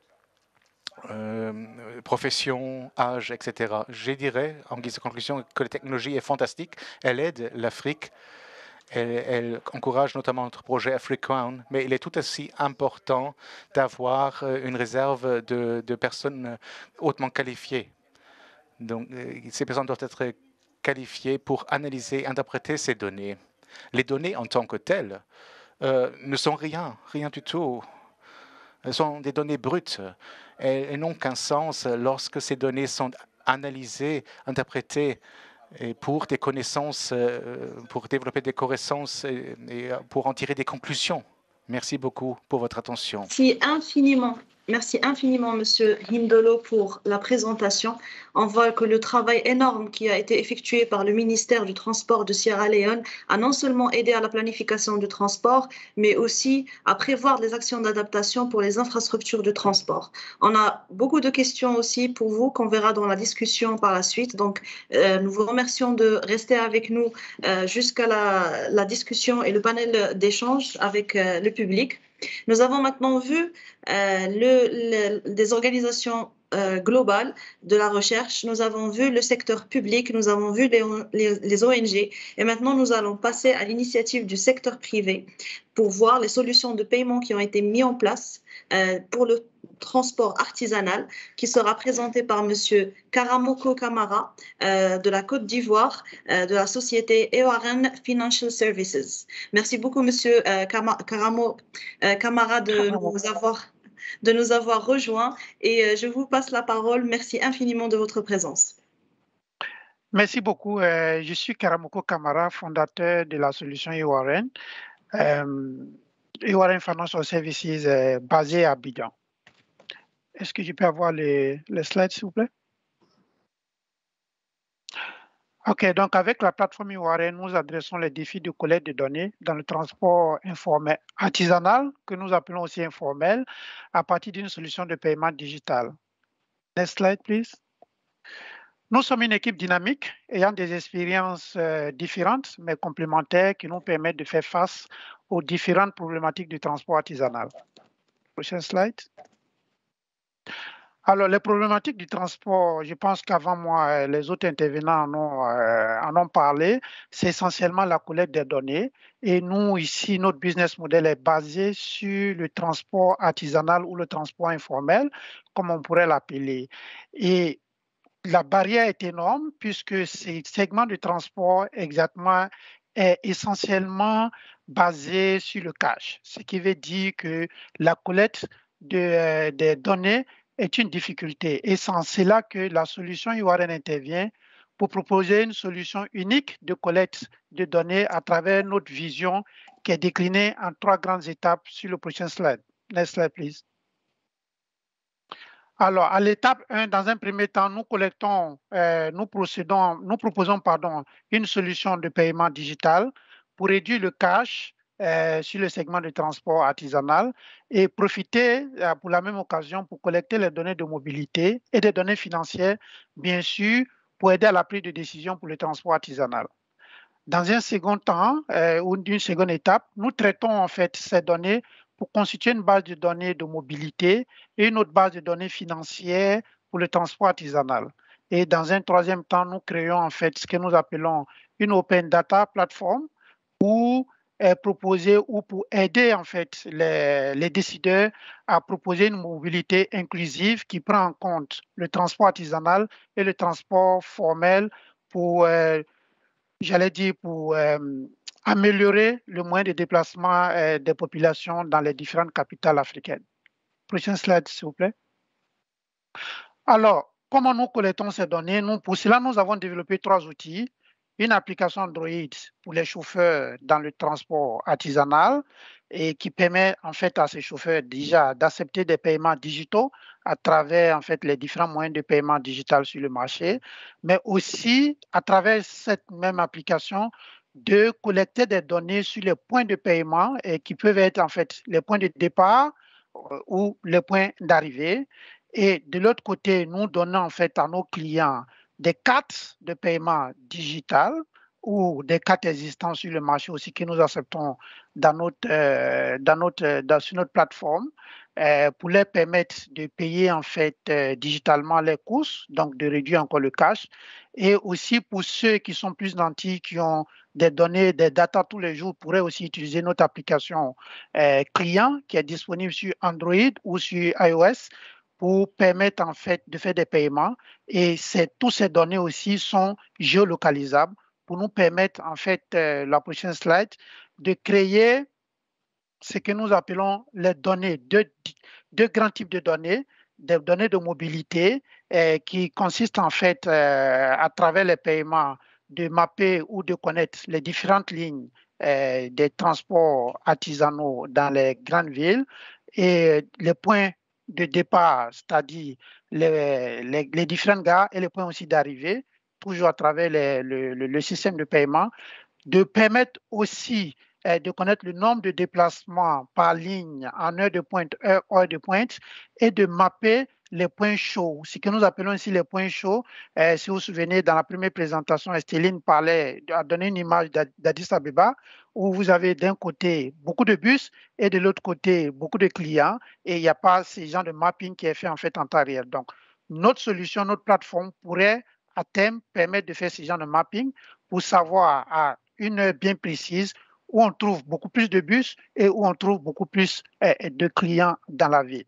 euh, profession, âge, et cetera. Je dirais, en guise de conclusion, que la technologie est fantastique. Elle aide l'Afrique. Elle, elle encourage notamment notre projet AfriCrown, mais il est tout aussi important d'avoir une réserve de, de personnes hautement qualifiées. Donc, ces personnes doivent être qualifiées pour analyser, interpréter ces données. Les données en tant que telles euh, ne sont rien, rien du tout. Elles sont des données brutes. Elles, elles n'ont qu'un sens lorsque ces données sont analysées, interprétées et pour des connaissances, pour développer des connaissances et pour en tirer des conclusions. Merci beaucoup pour votre attention. Merci infiniment. Merci infiniment, Monsieur Hindolo, pour la présentation. On voit que le travail énorme qui a été effectué par le ministère du Transport de Sierra Leone a non seulement aidé à la planification du transport, mais aussi à prévoir des actions d'adaptation pour les infrastructures de transport. On a beaucoup de questions aussi pour vous qu'on verra dans la discussion par la suite. Donc, euh, nous vous remercions de rester avec nous euh, jusqu'à la, la discussion et le panel d'échange avec euh, le public. Nous avons maintenant vu euh, le, le, des organisations euh, globales de la recherche, nous avons vu le secteur public, nous avons vu les, les, les O N G et maintenant nous allons passer à l'initiative du secteur privé pour voir les solutions de paiement qui ont été mises en place euh, pour le transport artisanal qui sera présenté par Monsieur Karamoko Kamara euh, de la Côte d'Ivoire euh, de la société E O R N Financial Services. Merci beaucoup Monsieur euh, Karamo euh, Kamara de nous avoir de nous avoir rejoints et euh, je vous passe la parole. Merci infiniment de votre présence. Merci beaucoup. Euh, je suis Karamoko Kamara, fondateur de la solution E O R N. Euh, E O R N Financial Services est basé à Abidjan. Est-ce que je peux avoir les, les slides, s'il vous plaît? OK, donc avec la plateforme E O R N, nous adressons les défis de collecte de données dans le transport informel, artisanal, que nous appelons aussi informel, à partir d'une solution de paiement digital. Next slide, please. Nous sommes une équipe dynamique ayant des expériences euh, différentes, mais complémentaires, qui nous permettent de faire face aux différentes problématiques du transport artisanal. Prochaine slide. Alors, les problématiques du transport, je pense qu'avant moi, les autres intervenants en ont, euh, en ont parlé. C'est essentiellement la collecte des données. Et nous, ici, notre business model est basé sur le transport artisanal ou le transport informel, comme on pourrait l'appeler. Et la barrière est énorme puisque ces segments de transport exactement est essentiellement basé sur le cash, ce qui veut dire que la collecte de, euh, des données est une difficulté. Et c'est en cela que la solution I O R N intervient pour proposer une solution unique de collecte de données à travers notre vision qui est déclinée en trois grandes étapes sur le prochain slide. Next slide, please. Alors, à l'étape un, dans un premier temps, nous collectons, euh, nous procédons, nous proposons pardon, une solution de paiement digital pour réduire le cash euh, sur le segment de transport artisanal et profiter euh, pour la même occasion pour collecter les données de mobilité et des données financières, bien sûr, pour aider à la prise de décision pour le transport artisanal. Dans un second temps, euh, ou d'une seconde étape, nous traitons en fait ces données pour constituer une base de données de mobilité et une autre base de données financières pour le transport artisanal. Et dans un troisième temps, nous créons en fait ce que nous appelons une Open Data Platform pour euh, proposer ou pour aider en fait les, les décideurs à proposer une mobilité inclusive qui prend en compte le transport artisanal et le transport formel pour euh, j'allais dire, pour euh, améliorer le moyen de déplacement euh, des populations dans les différentes capitales africaines. Prochaine slide, s'il vous plaît. Alors, comment nous collectons ces données? Nous, pour cela, nous avons développé trois outils. Une application Android pour les chauffeurs dans le transport artisanal et qui permet en fait à ces chauffeurs déjà d'accepter des paiements digitaux à travers en fait les différents moyens de paiement digital sur le marché, mais aussi à travers cette même application de collecter des données sur les points de paiement et qui peuvent être en fait les points de départ euh, ou les points d'arrivée. Et de l'autre côté, nous donnons en fait à nos clients des cartes de paiement digitales ou des cartes existantes sur le marché aussi que nous acceptons dans notre, euh, dans notre, dans, sur notre plateforme euh, pour leur permettre de payer en fait euh, digitalement les courses, donc de réduire encore le cash. Et aussi pour ceux qui sont plus nantis, qui ont des données, des data tous les jours, pourraient aussi utiliser notre application euh, client qui est disponible sur Android ou sur iOS pour permettre en fait de faire des paiements et tous ces données aussi sont géolocalisables pour nous permettre en fait, euh, la prochaine slide, de créer ce que nous appelons les données, deux, deux grands types de données, des données de mobilité euh, qui consistent en fait euh, à travers les paiements de mapper ou de connaître les différentes lignes euh, des transports artisanaux dans les grandes villes et les points de départ, c'est-à-dire les, les, les différentes gares et les points aussi d'arrivée, toujours à travers les, le, le, le système de paiement, de permettre aussi euh, de connaître le nombre de déplacements par ligne en heure de pointe, heure, heure de pointe, et de mapper les points chauds, ce que nous appelons ici les points chauds. Euh, si vous vous souvenez, dans la première présentation, Estéline parlait, a donné une image d'Addis Abeba, où vous avez d'un côté beaucoup de bus et de l'autre côté beaucoup de clients, et il n'y a pas ce genre de mapping qui est fait en fait en temps réel. Donc, notre solution, notre plateforme pourrait à terme permettre de faire ce genre de mapping pour savoir à une heure bien précise où on trouve beaucoup plus de bus et où on trouve beaucoup plus euh, de clients dans la ville.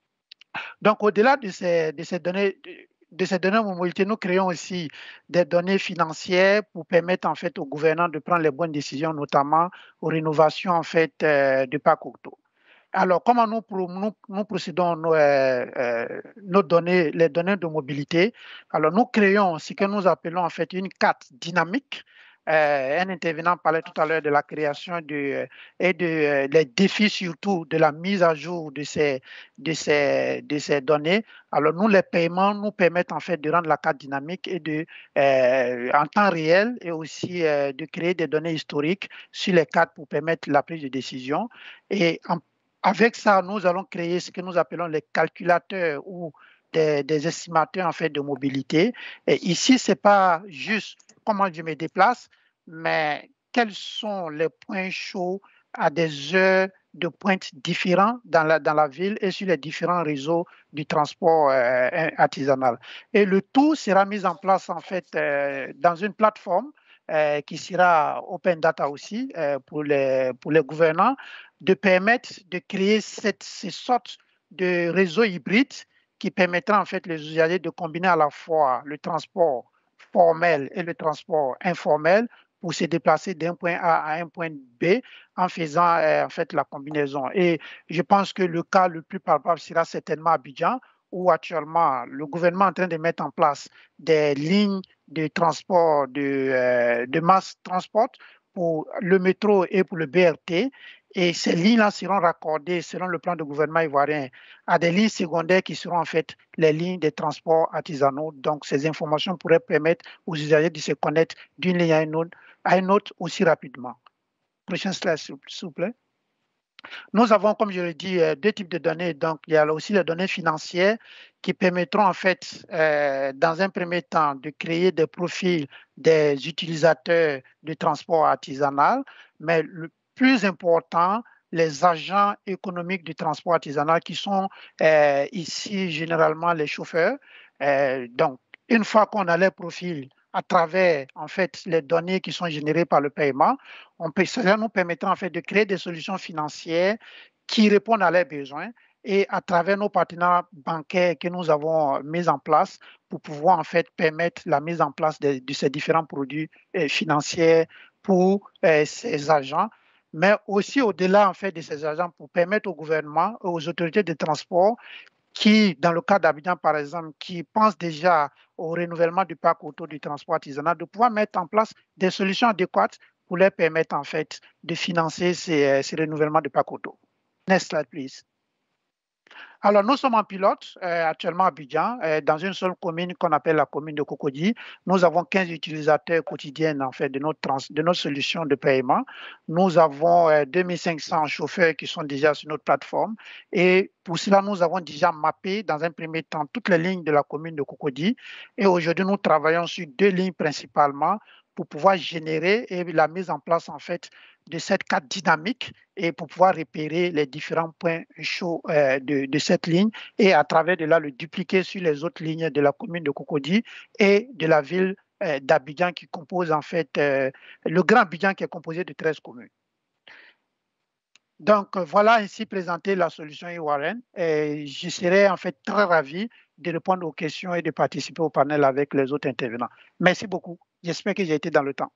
Donc, au-delà de ces, de ces données, de ces données de mobilité, nous créons aussi des données financières pour permettre en fait aux gouvernants de prendre les bonnes décisions, notamment aux rénovations en fait euh, du parc auto. Alors, comment nous, nous, nous procédons nos, euh, euh, nos données, les données de mobilité? Alors, nous créons ce que nous appelons en fait une carte dynamique. Euh, un intervenant parlait tout à l'heure de la création de, et de, euh, des défis surtout de la mise à jour de ces, de, ces, de ces données. Alors, nous, les paiements nous permettent en fait de rendre la carte dynamique et de, euh, en temps réel et aussi euh, de créer des données historiques sur les cartes pour permettre la prise de décision. Et en Avec ça, nous allons créer ce que nous appelons les calculateurs ou des, des estimateurs en fait de mobilité. Et ici, ce n'est pas juste comment je me déplace, mais quels sont les points chauds à des heures de pointe différents dans la, dans la ville et sur les différents réseaux du transport euh, artisanal. Et le tout sera mis en place en fait euh, dans une plateforme euh, qui sera open data aussi euh, pour, les, pour les gouvernants, de permettre de créer cette, ces sortes de réseaux hybrides qui permettra en fait les usagers de combiner à la fois le transport formel et le transport informel pour se déplacer d'un point A à un point B en faisant euh, en fait la combinaison. Et je pense que le cas le plus palpable sera certainement Abidjan, où actuellement le gouvernement est en train de mettre en place des lignes de transport de, euh, de masse transport pour le métro et pour le B R T. Et ces lignes-là seront raccordées, selon le plan de gouvernement ivoirien, à des lignes secondaires qui seront en fait les lignes de transport artisanaux. Donc, ces informations pourraient permettre aux usagers de se connecter d'une ligne à une autre, à une autre aussi rapidement. Prochaine slide, s'il vous plaît. Nous avons, comme je l'ai dit, deux types de données. Donc, il y a aussi les données financières qui permettront, en fait, euh, dans un premier temps, de créer des profils des utilisateurs de transport artisanal. Mais le plus important, les agents économiques du transport artisanal qui sont euh, ici généralement les chauffeurs. Euh, donc, une fois qu'on a les profils à travers en fait les données qui sont générées par le paiement, on peut, cela nous permettra en fait de créer des solutions financières qui répondent à leurs besoins et à travers nos partenaires bancaires que nous avons mis en place pour pouvoir en fait permettre la mise en place de, de ces différents produits euh, financiers pour euh, ces agents, mais aussi au-delà en fait de ces agents pour permettre au gouvernement, aux autorités de transport qui, dans le cas d'Abidjan, par exemple, qui pensent déjà au renouvellement du parc auto du transport artisanal, de pouvoir mettre en place des solutions adéquates pour leur permettre, en fait, de financer ces, ces renouvellements du parc auto. Next slide, please. Alors, nous sommes en pilote euh, actuellement à Abidjan, euh, dans une seule commune qu'on appelle la commune de Cocody. Nous avons quinze utilisateurs quotidiens en fait, de, notre trans de notre solution de paiement. Nous avons euh, deux mille cinq cents chauffeurs qui sont déjà sur notre plateforme. Et pour cela, nous avons déjà mappé dans un premier temps toutes les lignes de la commune de Cocody. Et aujourd'hui, nous travaillons sur deux lignes principalement pour pouvoir générer et la mise en place en fait de cette carte dynamique et pour pouvoir repérer les différents points chauds euh, de, de cette ligne et à travers de là le dupliquer sur les autres lignes de la commune de Cocody et de la ville euh, d'Abidjan qui compose en fait euh, le Grand Abidjan qui est composé de treize communes. Donc voilà ainsi présenté la solution iWarren et je serai en fait très ravi de répondre aux questions et de participer au panel avec les autres intervenants. Merci beaucoup. J'espère que j'ai été dans le temps.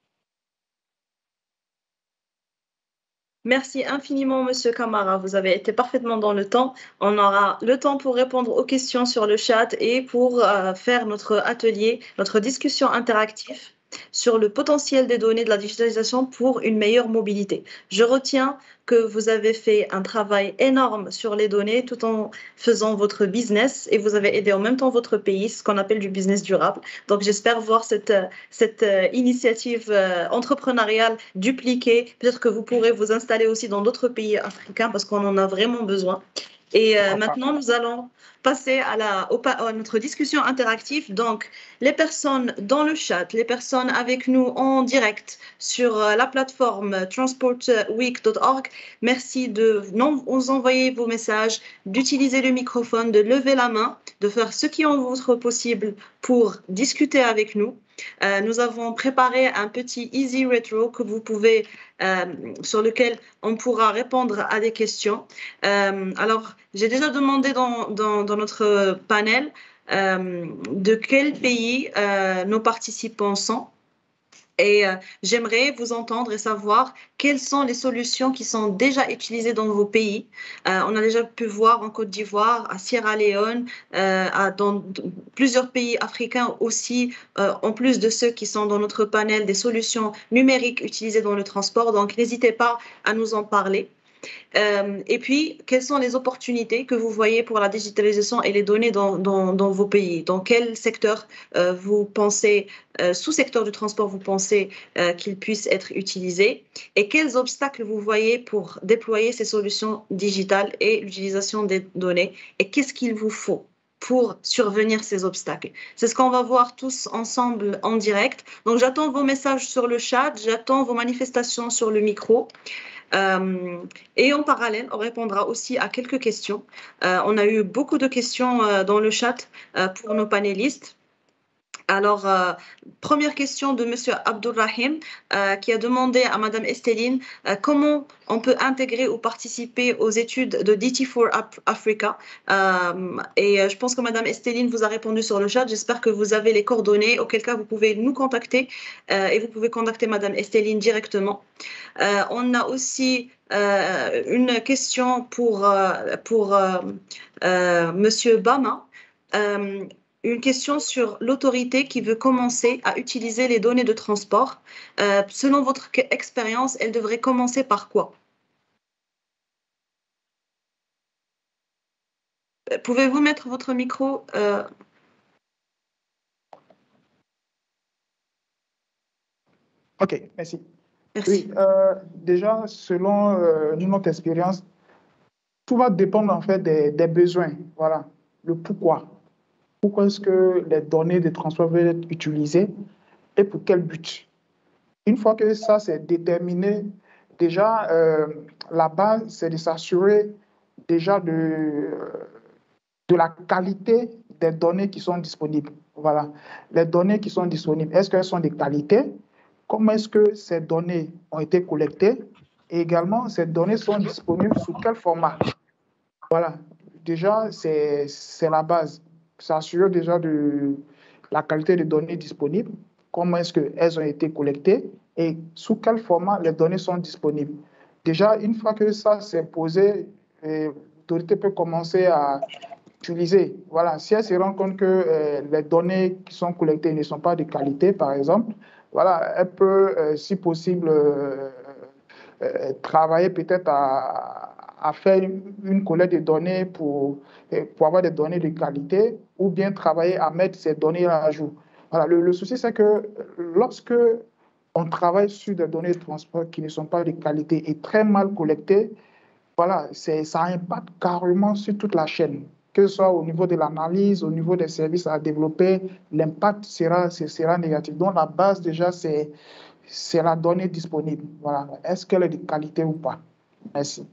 Merci infiniment, Monsieur Camara. Vous avez été parfaitement dans le temps. On aura le temps pour répondre aux questions sur le chat et pour euh, faire notre atelier, notre discussion interactive sur le potentiel des données de la digitalisation pour une meilleure mobilité. Je retiens que vous avez fait un travail énorme sur les données tout en faisant votre business et vous avez aidé en même temps votre pays, ce qu'on appelle du business durable. Donc, j'espère voir cette, cette initiative euh, entrepreneuriale dupliquée. Peut-être que vous pourrez vous installer aussi dans d'autres pays africains parce qu'on en a vraiment besoin. Et euh, maintenant, nous allons passer à, la, à notre discussion interactive. Donc, les personnes dans le chat, les personnes avec nous en direct sur la plateforme transport week point org, merci de nous envoyer vos messages, d'utiliser le microphone, de lever la main, de faire ce qui est en votre possible pour discuter avec nous. Euh, nous avons préparé un petit easy retro que vous pouvez, euh, sur lequel on pourra répondre à des questions. Euh, alors, j'ai déjà demandé dans, dans, dans notre panel euh, de quel pays euh, nos participants sont. Et euh, j'aimerais vous entendre et savoir quelles sont les solutions qui sont déjà utilisées dans vos pays. Euh, on a déjà pu voir en Côte d'Ivoire, à Sierra Leone, euh, à, dans plusieurs pays africains aussi, euh, en plus de ceux qui sont dans notre panel, des solutions numériques utilisées dans le transport. Donc, n'hésitez pas à nous en parler. Euh, et puis, quelles sont les opportunités que vous voyez pour la digitalisation et les données dans, dans, dans vos pays? Dans quel secteur euh, vous pensez, euh, sous-secteur du transport, vous pensez euh, qu'ils puissent être utilisés? Et quels obstacles vous voyez pour déployer ces solutions digitales et l'utilisation des données? Et qu'est-ce qu'il vous faut pour survenir ces obstacles? C'est ce qu'on va voir tous ensemble en direct. Donc, j'attends vos messages sur le chat, j'attends vos manifestations sur le micro. Euh, et en parallèle, on répondra aussi à quelques questions. Euh, on a eu beaucoup de questions euh, dans le chat euh, pour nos panélistes. Alors, euh, première question de Monsieur Abdulrahim, euh, qui a demandé à Madame Esteline euh, comment on peut intégrer ou participer aux études de D T quatre Africa. Euh, et euh, je pense que Madame Esteline vous a répondu sur le chat. J'espère que vous avez les coordonnées, auquel cas vous pouvez nous contacter euh, et vous pouvez contacter Madame Esteline directement. Euh, on a aussi euh, une question pour, euh, pour euh, euh, Monsieur Bama. Euh, Une question sur l'autorité qui veut commencer à utiliser les données de transport. Euh, selon votre expérience, elle devrait commencer par quoi? Pouvez-vous mettre votre micro euh... OK, merci. Merci. Oui, euh, déjà, selon euh, notre expérience, tout va dépendre en fait des, des besoins. Voilà, le pourquoi. Pourquoi est-ce que les données de transport veulent être utilisées et pour quel but? Une fois que ça c'est déterminé, déjà, euh, la base, c'est de s'assurer déjà de, de la qualité des données qui sont disponibles. Voilà, les données qui sont disponibles, est-ce qu'elles sont de qualité? Comment est-ce que ces données ont été collectées? Et également, ces données sont disponibles sous quel format? Voilà, déjà, c'est la base. S'assurer déjà de la qualité des données disponibles, comment est-ce qu'elles ont été collectées et sous quel format les données sont disponibles. Déjà, une fois que ça s'est posé, l'autorité peut commencer à utiliser. Voilà, si elle se rend compte que euh, les données qui sont collectées ne sont pas de qualité, par exemple, voilà, elle peut, euh, si possible, euh, euh, travailler peut-être à, à faire une, une collecte de données pour, pour avoir des données de qualité ou bien travailler à mettre ces données à jour. Voilà, le, le souci, c'est que lorsque on travaille sur des données de transport qui ne sont pas de qualité et très mal collectées, voilà, ça impacte carrément sur toute la chaîne, que ce soit au niveau de l'analyse, au niveau des services à développer, l'impact sera, sera négatif. Donc, la base, déjà, c'est la donnée disponible. Voilà. Est-ce qu'elle est de qualité ou pas? Merci.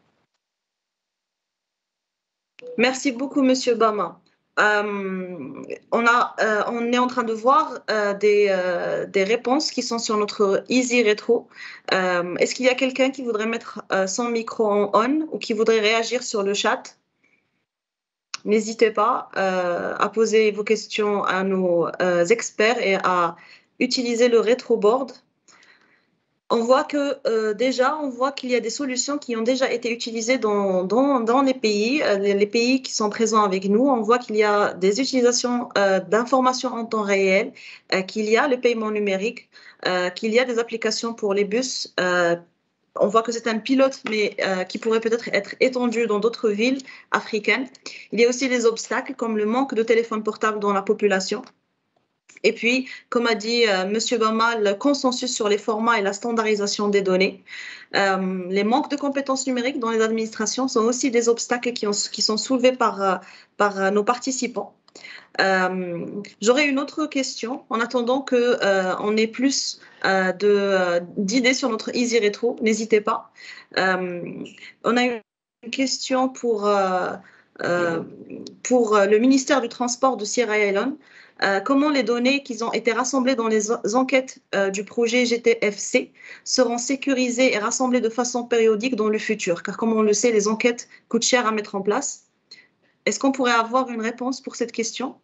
Merci beaucoup, Monsieur Bama. Euh, on, a, euh, on est en train de voir euh, des, euh, des réponses qui sont sur notre Easy Retro. Euh, Est-ce qu'il y a quelqu'un qui voudrait mettre euh, son micro en on ou qui voudrait réagir sur le chat? N'hésitez pas euh, à poser vos questions à nos euh, experts et à utiliser le rétroboard. On voit que euh, déjà, on voit qu'il y a des solutions qui ont déjà été utilisées dans, dans, dans les pays, euh, les, les pays qui sont présents avec nous. On voit qu'il y a des utilisations euh, d'informations en temps réel, euh, qu'il y a le paiement numérique, euh, qu'il y a des applications pour les bus. Euh, on voit que c'est un pilote, mais euh, qui pourrait peut-être être étendu dans d'autres villes africaines. Il y a aussi des obstacles comme le manque de téléphones portables dans la population. Et puis, comme a dit euh, M. Bama, le consensus sur les formats et la standardisation des données. Euh, les manques de compétences numériques dans les administrations sont aussi des obstacles qui, ont, qui sont soulevés par, euh, par euh, nos participants. Euh, J'aurais une autre question en attendant qu'on euh, ait plus euh, d'idées sur notre Easy Retro. N'hésitez pas. Euh, on a une question pour, euh, euh, pour le ministère du Transport de Sierra Leone. Euh, comment les données qui ont été rassemblées dans les enquêtes euh, du projet G T F C seront sécurisées et rassemblées de façon périodique dans le futur? Car comme on le sait, les enquêtes coûtent cher à mettre en place. Est-ce qu'on pourrait avoir une réponse pour cette question?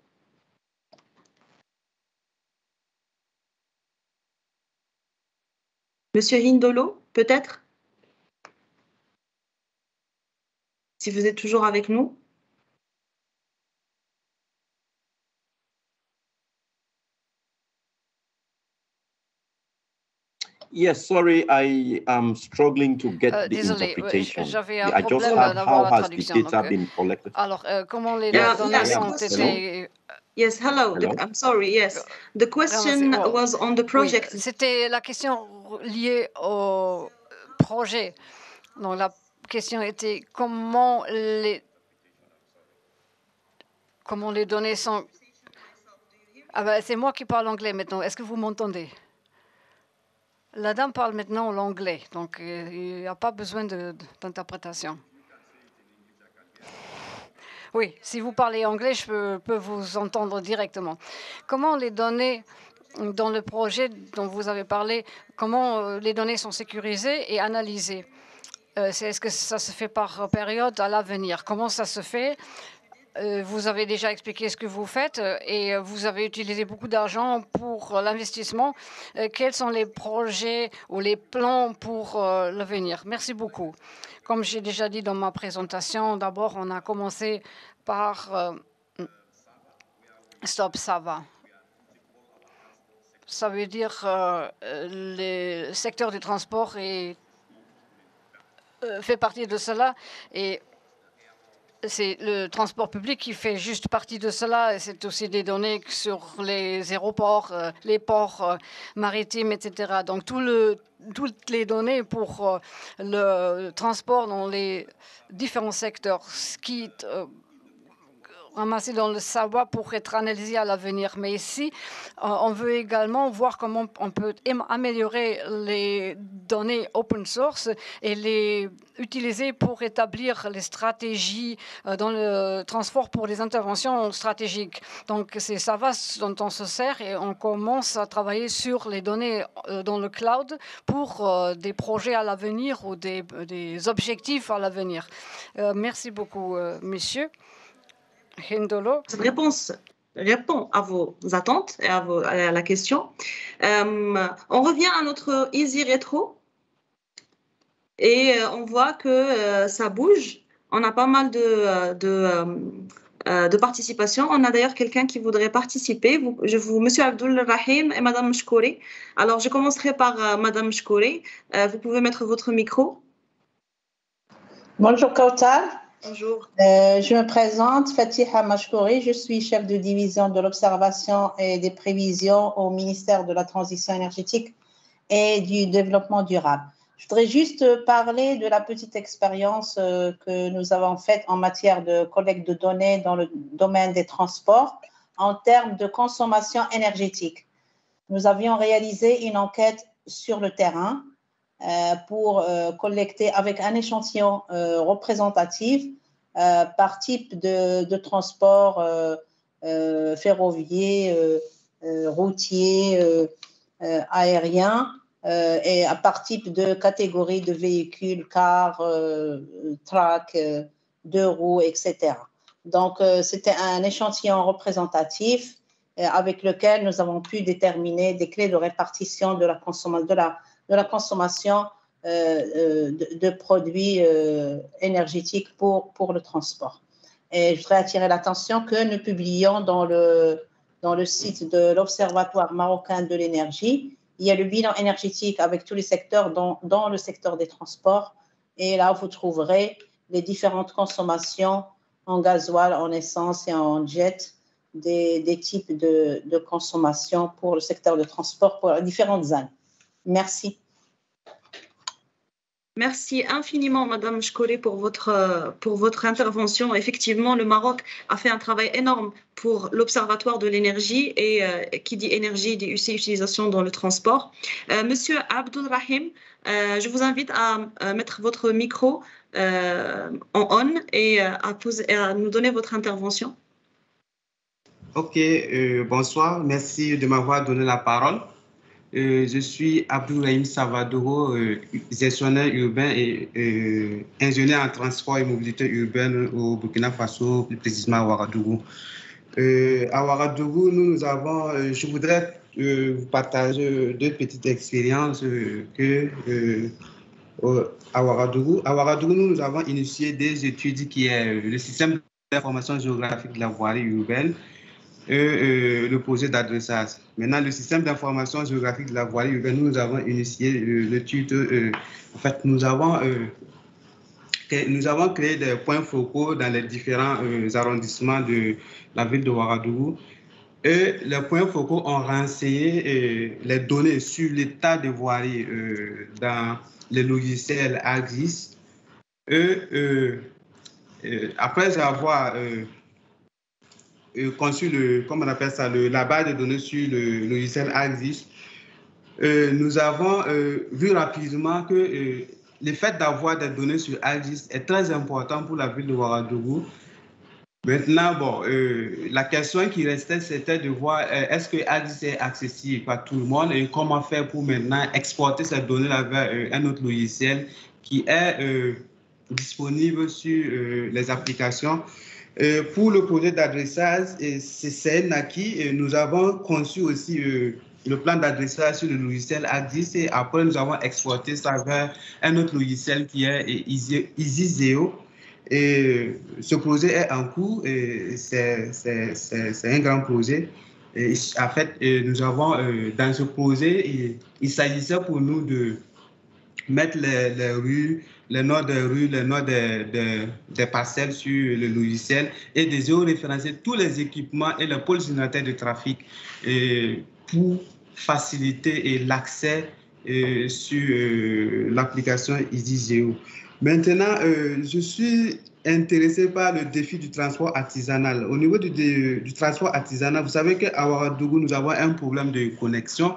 Monsieur Hindolo, peut-être? Si vous êtes toujours avec nous. Yes, sorry, I am struggling to get euh, the désolé, interpretation. j'avais un I just problème had d'avoir how la has the traduction. data Donc, been collected? alors, euh, comment les Yeah, données yeah, sont été... Yes, hello. hello. The, I'm sorry, yes. The question well, was on the project. Oui, c'était la question liée au projet. Donc, la question était comment les, comment les données sont... Ah ben, c'est moi qui parle anglais maintenant. Est-ce que vous m'entendez? La dame parle maintenant l'anglais, donc euh, il n'y a pas besoin d'interprétation. Oui, si vous parlez anglais, je peux, peux vous entendre directement. Comment les données dans le projet dont vous avez parlé, comment euh, les données sont sécurisées et analysées? euh, Est-ce que ça se fait par période à l'avenir? Comment ça se fait? euh, Vous avez déjà expliqué ce que vous faites euh, et vous avez utilisé beaucoup d'argent pour euh, l'investissement. Euh, quels sont les projets ou les plans pour euh, l'avenir? Merci beaucoup. Comme j'ai déjà dit dans ma présentation, d'abord, on a commencé par euh, Stop, ça va. Ça veut dire euh, le secteur du transport est, euh, fait partie de cela et c'est le transport public qui fait juste partie de cela. C'est aussi des données sur les aéroports, euh, les ports euh, maritimes, et cetera. Donc tout le, toutes les données pour euh, le transport dans les différents secteurs, ce qui euh, ramassé dans le savoir pour être analysé à l'avenir. Mais ici, euh, on veut également voir comment on peut améliorer les données open source et les utiliser pour établir les stratégies euh, dans le transport pour les interventions stratégiques. Donc, c'est ça va dont on se sert et on commence à travailler sur les données euh, dans le cloud pour euh, des projets à l'avenir ou des, des objectifs à l'avenir. Euh, merci beaucoup, euh, monsieur. Hindolo. Cette réponse répond à vos attentes et à, vos, à la question. Euh, on revient à notre Easy Retro et euh, on voit que euh, ça bouge. On a pas mal de, de, euh, de participation. On a d'ailleurs quelqu'un qui voudrait participer. Vous, je vous, Monsieur Abdul Rahim et Madame Mshkouri. Alors, je commencerai par euh, Madame Mshkouri. Euh, vous pouvez mettre votre micro. Bonjour Kautal. Bonjour. Euh, je me présente, Fatiha Mashkouri, je suis chef de division de l'observation et des prévisions au ministère de la Transition énergétique et du développement durable. Je voudrais juste parler de la petite expérience euh, que nous avons faite en matière de collecte de données dans le domaine des transports en termes de consommation énergétique. Nous avions réalisé une enquête sur le terrain Euh, pour euh, collecter avec un échantillon euh, représentatif euh, par type de, de transport euh, euh, ferroviaire, euh, euh, routier, euh, euh, aérien euh, et à par type de catégorie de véhicules, car, euh, truck, euh, deux roues, et cetera. Donc, euh, c'était un échantillon représentatif euh, avec lequel nous avons pu déterminer des clés de répartition de la consommation, de la de la consommation euh, de, de produits euh, énergétiques pour, pour le transport. Et je voudrais attirer l'attention que nous publions dans le, dans le site de l'Observatoire marocain de l'énergie. Il y a le bilan énergétique avec tous les secteurs, dans, dans le secteur des transports. Et là, vous trouverez les différentes consommations en gasoil, en essence et en jet, des, des types de, de consommation pour le secteur de transport pour les différentes années. Merci. Merci infiniment, Madame Mshkouri, pour votre, pour votre intervention. Effectivement, le Maroc a fait un travail énorme pour l'Observatoire de l'énergie et euh, qui dit énergie, dit aussi utilisation dans le transport. Euh, Monsieur Abdul Rahim, euh, je vous invite à, à mettre votre micro euh, en on et à, poser, et à nous donner votre intervention. Ok, euh, bonsoir. Merci de m'avoir donné la parole. Euh, je suis Abdourahim Savadoro, euh, gestionnaire urbain et euh, ingénieur en transport et mobilité urbaine au Burkina Faso, plus précisément à Ouagadougou. Euh, à Ouagadougou, nous, nous avons, euh, je voudrais euh, vous partager deux petites expériences euh, que euh, à Ouagadougou. À Ouagadougou, nous, nous avons initié des études qui est le système d'information géographique de la voirie urbaine et euh, le projet d'adressage. Maintenant, le système d'information géographique de la voirie urbaine, nous avons initié euh, l'étude. Euh, en fait, nous avons, euh, créé, nous avons créé des points focaux dans les différents euh, arrondissements de la ville de Ouagadougou. Et les points focaux ont renseigné euh, les données sur l'état des voiries euh, dans les logiciels ARGIS. Et euh, euh, après avoir euh, Euh, conçu le, comment on appelle ça, le, la base de données sur le logiciel ARGIS, euh, nous avons euh, vu rapidement que euh, le fait d'avoir des données sur ARGIS est très important pour la ville de Ouagadougou. Maintenant, bon, euh, la question qui restait, c'était de voir euh, est-ce que A D I S est accessible par tout le monde et comment faire pour maintenant exporter cette donnée-là vers euh, un autre logiciel qui est euh, disponible sur euh, les applications. Euh, pour le projet d'adressage, c'est un acquis. Et nous avons conçu aussi euh, le plan d'adressage sur le logiciel A D I S et après nous avons exporté ça vers un autre logiciel qui est EasySeo. Et ce projet est en cours et c'est un grand projet. Et en fait, nous avons euh, dans ce projet, il, il s'agissait pour nous de mettre les, les rues, les noms des rues, les noms des, des, des parcelles sur le logiciel et de géoréférencer tous les équipements et les pôles générateurs de trafic et pour faciliter l'accès euh, sur euh, l'application EasyGeo. Maintenant, euh, je suis intéressé par le défi du transport artisanal. Au niveau du, du, du transport artisanal, vous savez qu'à Ouagadougou, nous avons un problème de connexion.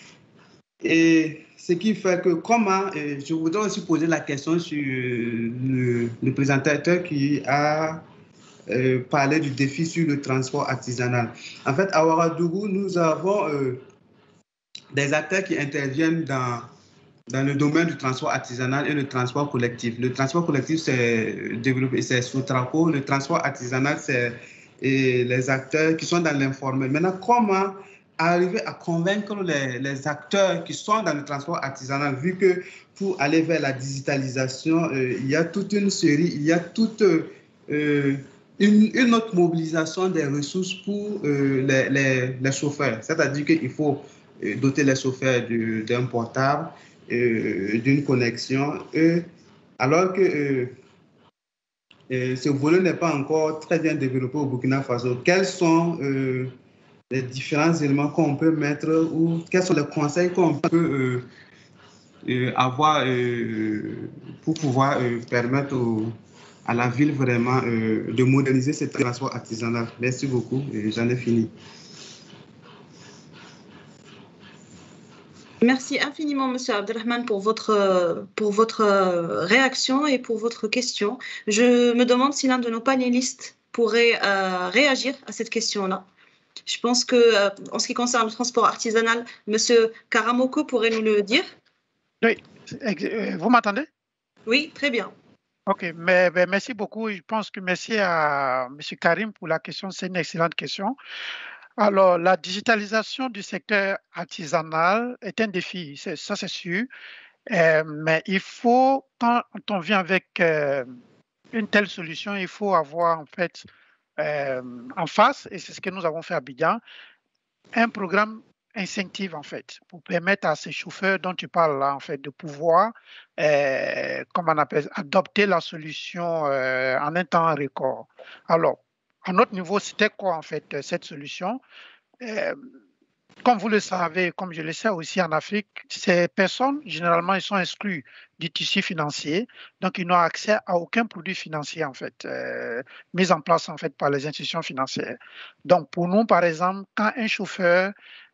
Et ce qui fait que comment, euh, je voudrais aussi poser la question sur euh, le, le présentateur qui a euh, parlé du défi sur le transport artisanal. En fait, à Ouagadougou, nous avons euh, des acteurs qui interviennent dans dans le domaine du transport artisanal et le transport collectif. Le transport collectif, c'est développé, c'est Sotraco. Le transport artisanal, c'est les acteurs qui sont dans l'informel. Maintenant, comment arriver à convaincre les, les acteurs qui sont dans le transport artisanal, vu que pour aller vers la digitalisation, euh, il y a toute une série, il y a toute euh, une, une autre mobilisation des ressources pour euh, les, les, les chauffeurs. C'est-à-dire qu'il faut doter les chauffeurs d'un portable, Euh, d'une connexion, euh, alors que euh, euh, ce volet n'est pas encore très bien développé au Burkina Faso. Quels sont euh, les différents éléments qu'on peut mettre ou quels sont les conseils qu'on peut euh, euh, avoir euh, pour pouvoir euh, permettre au, à la ville vraiment euh, de moderniser ce transport artisanal? Merci beaucoup, j'en ai fini. Merci infiniment, Monsieur Abdelrahman, pour votre, pour votre réaction et pour votre question. Je me demande si l'un de nos panélistes pourrait euh, réagir à cette question-là. Je pense que, euh, en ce qui concerne le transport artisanal, Monsieur Karamoko pourrait nous le dire. Oui, vous m'entendez? Oui, très bien. OK, mais, mais merci beaucoup. Je pense que merci à Monsieur Karim pour la question. C'est une excellente question. Alors, la digitalisation du secteur artisanal est un défi, ça c'est sûr, euh, mais il faut, quand on vient avec euh, une telle solution, il faut avoir en fait euh, en face, et c'est ce que nous avons fait à Abidjan, un programme incentive en fait, pour permettre à ces chauffeurs dont tu parles là en fait de pouvoir, euh, comment on appelle, adopter la solution euh, en un temps record. Alors, à notre niveau, c'était quoi en fait cette solution? Euh, comme vous le savez, comme je le sais aussi en Afrique, ces personnes, généralement, ils sont exclus du tissu financier, donc ils n'ont accès à aucun produit financier en fait, euh, mis en place en fait par les institutions financières. Donc pour nous, par exemple, quand un chauffeur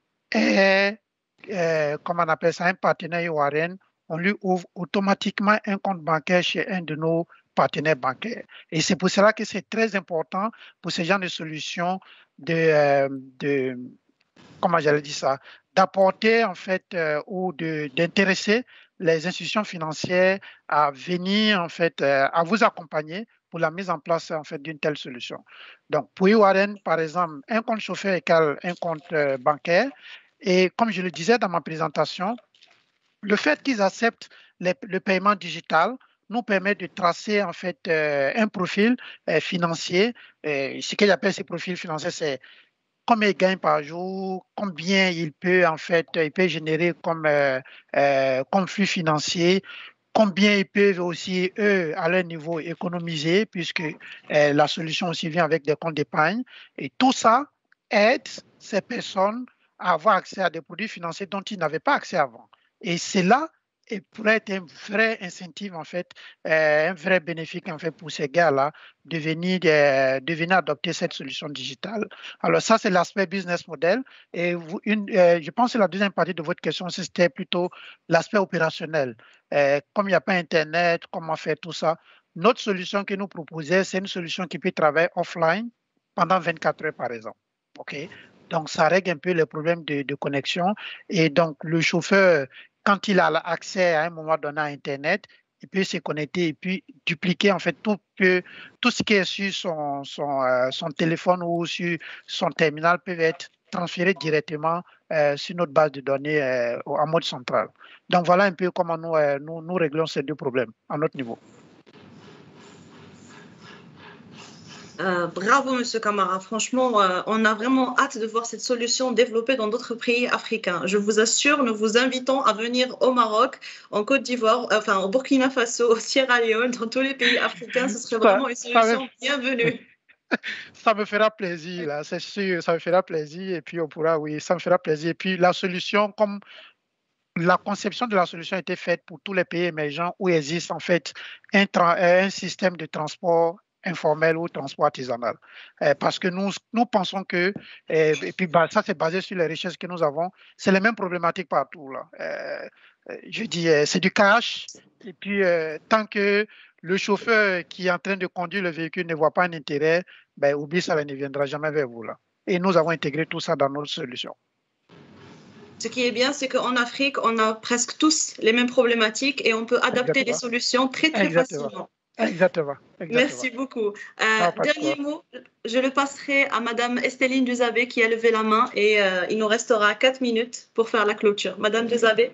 est, euh, comment on appelle ça, un partenaire I O R N, on lui ouvre automatiquement un compte bancaire chez un de nos partenaires bancaires. Et c'est pour cela que c'est très important pour ce genre de solutions de, euh, de comment j'allais dire ça, d'apporter en fait euh, ou d'intéresser les institutions financières à venir en fait euh, à vous accompagner pour la mise en place en fait d'une telle solution. Donc pour I O R N, par exemple, un compte chauffeur égale un compte euh, bancaire. Et comme je le disais dans ma présentation, le fait qu'ils acceptent les, le paiement digital nous permet de tracer en fait euh, un profil euh, financier. Et ce que j'appelle ces profils financiers, c'est combien il gagne par jour, combien il peut en fait, il peut générer comme, euh, euh, comme flux financier, combien ils peuvent aussi, eux, à leur niveau, économiser, puisque euh, la solution aussi vient avec des comptes d'épargne. Et tout ça aide ces personnes à avoir accès à des produits financiers dont ils n'avaient pas accès avant. Et c'est là et pourrait être un vrai incentive, en fait, euh, un vrai bénéfice en fait, pour ces gars-là de venir, de, de venir adopter cette solution digitale. Alors ça, c'est l'aspect business model. Et vous, une, euh, je pense que la deuxième partie de votre question, c'était plutôt l'aspect opérationnel. Euh, comme il n'y a pas Internet, comment faire tout ça? Notre solution que nous proposons, c'est une solution qui peut travailler offline pendant vingt-quatre heures, par exemple. Okay? Donc, ça règle un peu les problèmes de, de connexion. Et donc, le chauffeur, quand il a accès à un moment donné à Internet, il peut se connecter et puis dupliquer en fait tout, que, tout ce qui est sur son, son, euh, son téléphone ou sur son terminal peut être transféré directement euh, sur notre base de données euh, en mode central. Donc, voilà un peu comment nous, euh, nous, nous réglons ces deux problèmes à notre niveau. Euh, bravo, Monsieur Camara. Franchement, euh, on a vraiment hâte de voir cette solution développée dans d'autres pays africains. Je vous assure, nous vous invitons à venir au Maroc, en Côte d'Ivoire, enfin au Burkina Faso, au Sierra Leone, dans tous les pays africains. Ce serait vraiment une solution bienvenue. Ça me fera plaisir, là, c'est sûr, ça me fera plaisir. Et puis on pourra, oui, ça me fera plaisir. Et puis la solution, comme la conception de la solution a été faite pour tous les pays émergents où existe en fait un, un système de transport informel ou transport artisanal. Euh, parce que nous, nous pensons que, euh, et puis bah, ça c'est basé sur les richesses que nous avons, c'est les mêmes problématiques partout. Là. Euh, je dis, euh, c'est du cash, et puis euh, tant que le chauffeur qui est en train de conduire le véhicule ne voit pas un intérêt, ben, oublie ça, il ne viendra jamais vers vous. Là. Et nous avons intégré tout ça dans notre solution. Ce qui est bien, c'est qu'en Afrique, on a presque tous les mêmes problématiques et on peut adapter Exactement. les solutions très, très Exactement. facilement. Exactement. Exactement. Merci beaucoup. Euh, dernier mot, je le passerai à Madame Estéline Duzabé qui a levé la main et euh, il nous restera quatre minutes pour faire la clôture. Madame Duzabé.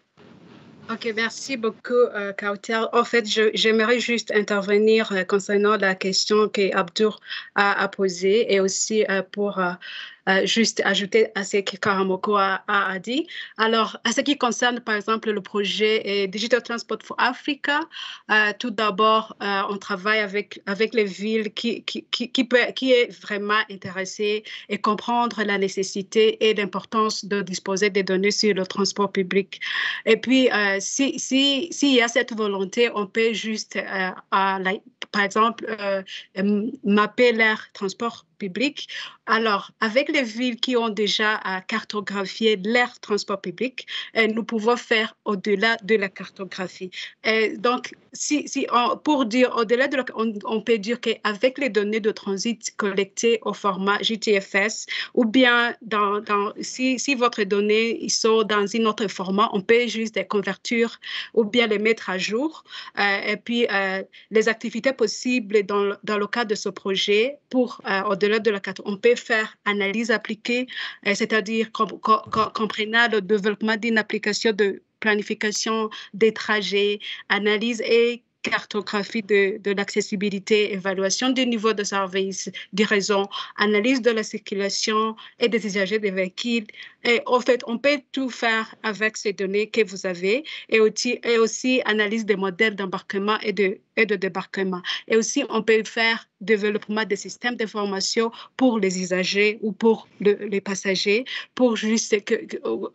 Ok, merci beaucoup, euh, Kautar. En fait, j'aimerais juste intervenir euh, concernant la question que Abdour a, a posée et aussi euh, pour euh, euh, juste ajouter à ce que Karamoko a, a dit. Alors, à ce qui concerne, par exemple, le projet euh, Digital Transport for Africa, euh, tout d'abord, euh, on travaille avec, avec les villes qui, qui, qui, qui, peut, qui est vraiment intéressée et comprendre la nécessité et l'importance de disposer des données sur le transport public. Et puis, euh, si, si, s'il y a cette volonté, on peut juste, euh, à la, par exemple, euh, mapper leur transport public. Alors, avec les villes qui ont déjà euh, cartographié leur transport public, euh, nous pouvons faire au-delà de la cartographie. Et donc, si, si on, pour dire au-delà de la, on, on peut dire qu'avec les données de transit collectées au format J T F S, ou bien dans, dans, si, si votre donnée sont dans un autre format, on peut juste les convertir ou bien les mettre à jour. Euh, et puis, euh, les activités possibles dans, dans le cadre de ce projet, pour euh, au-delà de la cartographie, on peut faire analyse appliquée, euh, c'est-à-dire comprenant le développement d'une application de planification des trajets, analyse et cartographie de, de l'accessibilité, évaluation du niveau de service du réseau, analyse de la circulation et des usagers des véhicules. Et en fait, on peut tout faire avec ces données que vous avez et aussi, et aussi analyse des modèles d'embarquement et de, et de débarquement. Et aussi, on peut faire développement des systèmes d'information pour les usagers ou pour le, les passagers, pour juste que, que on,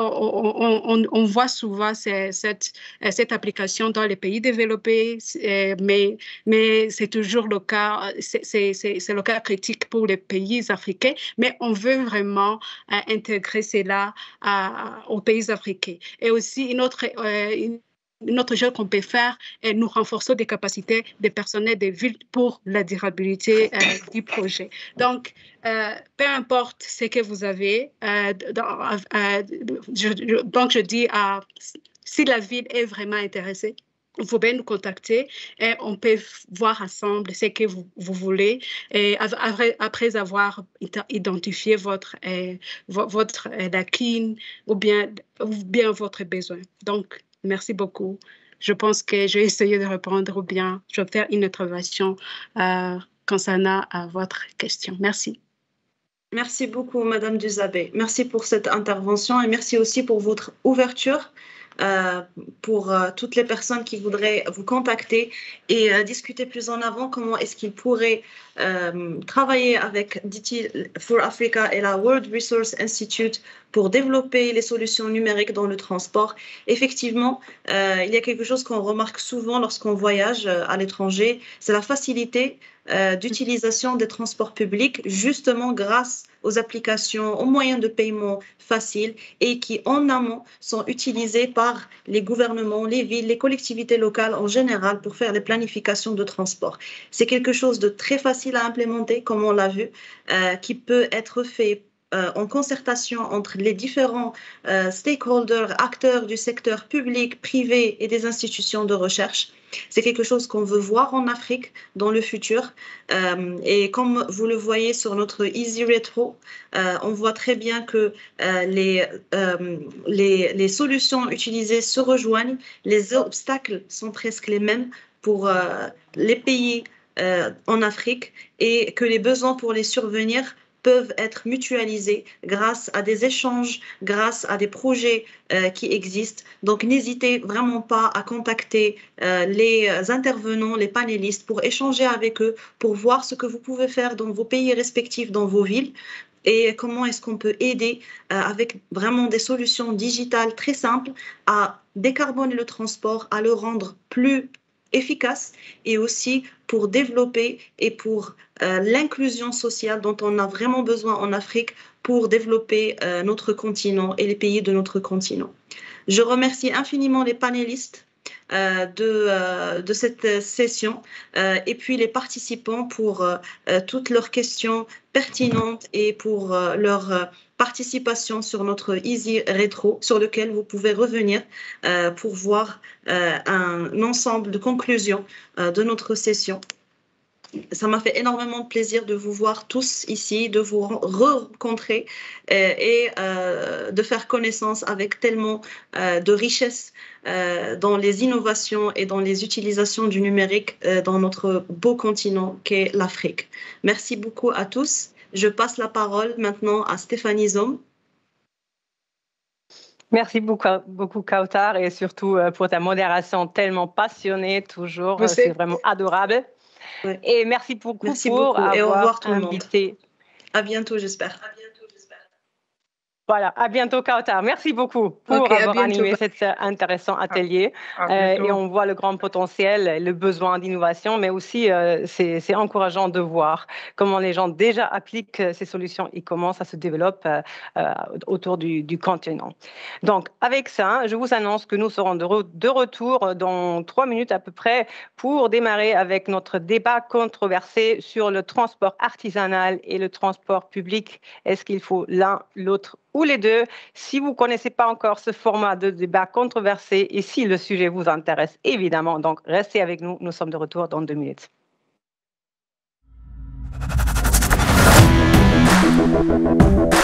on, on voit souvent ces, cette, cette application dans les pays développés, mais, mais c'est toujours le cas, c'est le cas critique pour les pays africains, mais on veut vraiment euh, intégrer cela à, aux pays africains. Et aussi, une autre, euh, une Une autre chose qu'on peut faire est nous renforcer des capacités des personnels des villes pour la durabilité euh, du projet. Donc, euh, peu importe ce que vous avez, euh, dans, euh, je, je, donc je dis, euh, si la ville est vraiment intéressée, vous pouvez nous contacter et on peut voir ensemble ce que vous, vous voulez et après, après avoir identifié votre, euh, votre lacune ou bien, ou bien votre besoin. Donc, merci beaucoup. Je pense que je vais essayer de répondre ou bien je vais faire une intervention euh, concernant à votre question. Merci. Merci beaucoup, Madame Duzabé. Merci pour cette intervention et merci aussi pour votre ouverture. Euh, pour euh, toutes les personnes qui voudraient vous contacter et euh, discuter plus en avant comment est-ce qu'ils pourraient euh, travailler avec D T for Africa et la World Resource Institute pour développer les solutions numériques dans le transport. Effectivement, euh, il y a quelque chose qu'on remarque souvent lorsqu'on voyage euh, à l'étranger, c'est la facilité euh, d'utilisation des transports publics, justement grâce aux applications, aux moyens de paiement faciles et qui, en amont, sont utilisés par les gouvernements, les villes, les collectivités locales en général pour faire les planifications de transport. C'est quelque chose de très facile à implémenter, comme on l'a vu, euh, qui peut être fait Euh, en concertation entre les différents euh, stakeholders, acteurs du secteur public, privé et des institutions de recherche. C'est quelque chose qu'on veut voir en Afrique dans le futur. Euh, et comme vous le voyez sur notre Easy Retro, euh, on voit très bien que euh, les, euh, les, les solutions utilisées se rejoignent. Les obstacles sont presque les mêmes pour euh, les pays euh, en Afrique et que les besoins pour les survenir peuvent être mutualisés grâce à des échanges, grâce à des projets euh, qui existent. Donc, n'hésitez vraiment pas à contacter euh, les intervenants, les panélistes pour échanger avec eux, pour voir ce que vous pouvez faire dans vos pays respectifs, dans vos villes et comment est-ce qu'on peut aider euh, avec vraiment des solutions digitales très simples à décarboner le transport, à le rendre plus efficace et aussi pour développer et pour euh, l'inclusion sociale dont on a vraiment besoin en Afrique pour développer euh, notre continent et les pays de notre continent. Je remercie infiniment les panélistes euh, de, euh, de cette session euh, et puis les participants pour euh, toutes leurs questions pertinentes et pour euh, leur euh, participation sur notre Easy Retro, sur lequel vous pouvez revenir euh, pour voir euh, un ensemble de conclusions euh, de notre session. Ça m'a fait énormément de plaisir de vous voir tous ici, de vous rencontrer euh, et euh, de faire connaissance avec tellement euh, de richesse euh, dans les innovations et dans les utilisations du numérique euh, dans notre beau continent qu'est l'Afrique. Merci beaucoup à tous. Je passe la parole maintenant à Stéphanie Zom. Merci beaucoup, beaucoup Kautar, et surtout pour ta modération tellement passionnée, toujours. C'est vraiment adorable. Ouais. Et merci beaucoup merci pour beaucoup. Et au revoir tout invité. le monde. À bientôt, j'espère. Voilà, à bientôt Kautar. Merci beaucoup pour okay, avoir animé cet intéressant atelier. À, à euh, et on voit le grand potentiel, le besoin d'innovation, mais aussi euh, c'est encourageant de voir comment les gens déjà appliquent ces solutions et comment ça se développe euh, euh, autour du, du continent. Donc avec ça, je vous annonce que nous serons de, re de retour dans trois minutes à peu près pour démarrer avec notre débat controversé sur le transport artisanal et le transport public. Est-ce qu'il faut l'un, l'autre ou les deux? Si vous ne connaissez pas encore ce format de débat controversé et si le sujet vous intéresse, évidemment, donc restez avec nous. Nous sommes de retour dans deux minutes. Thank you.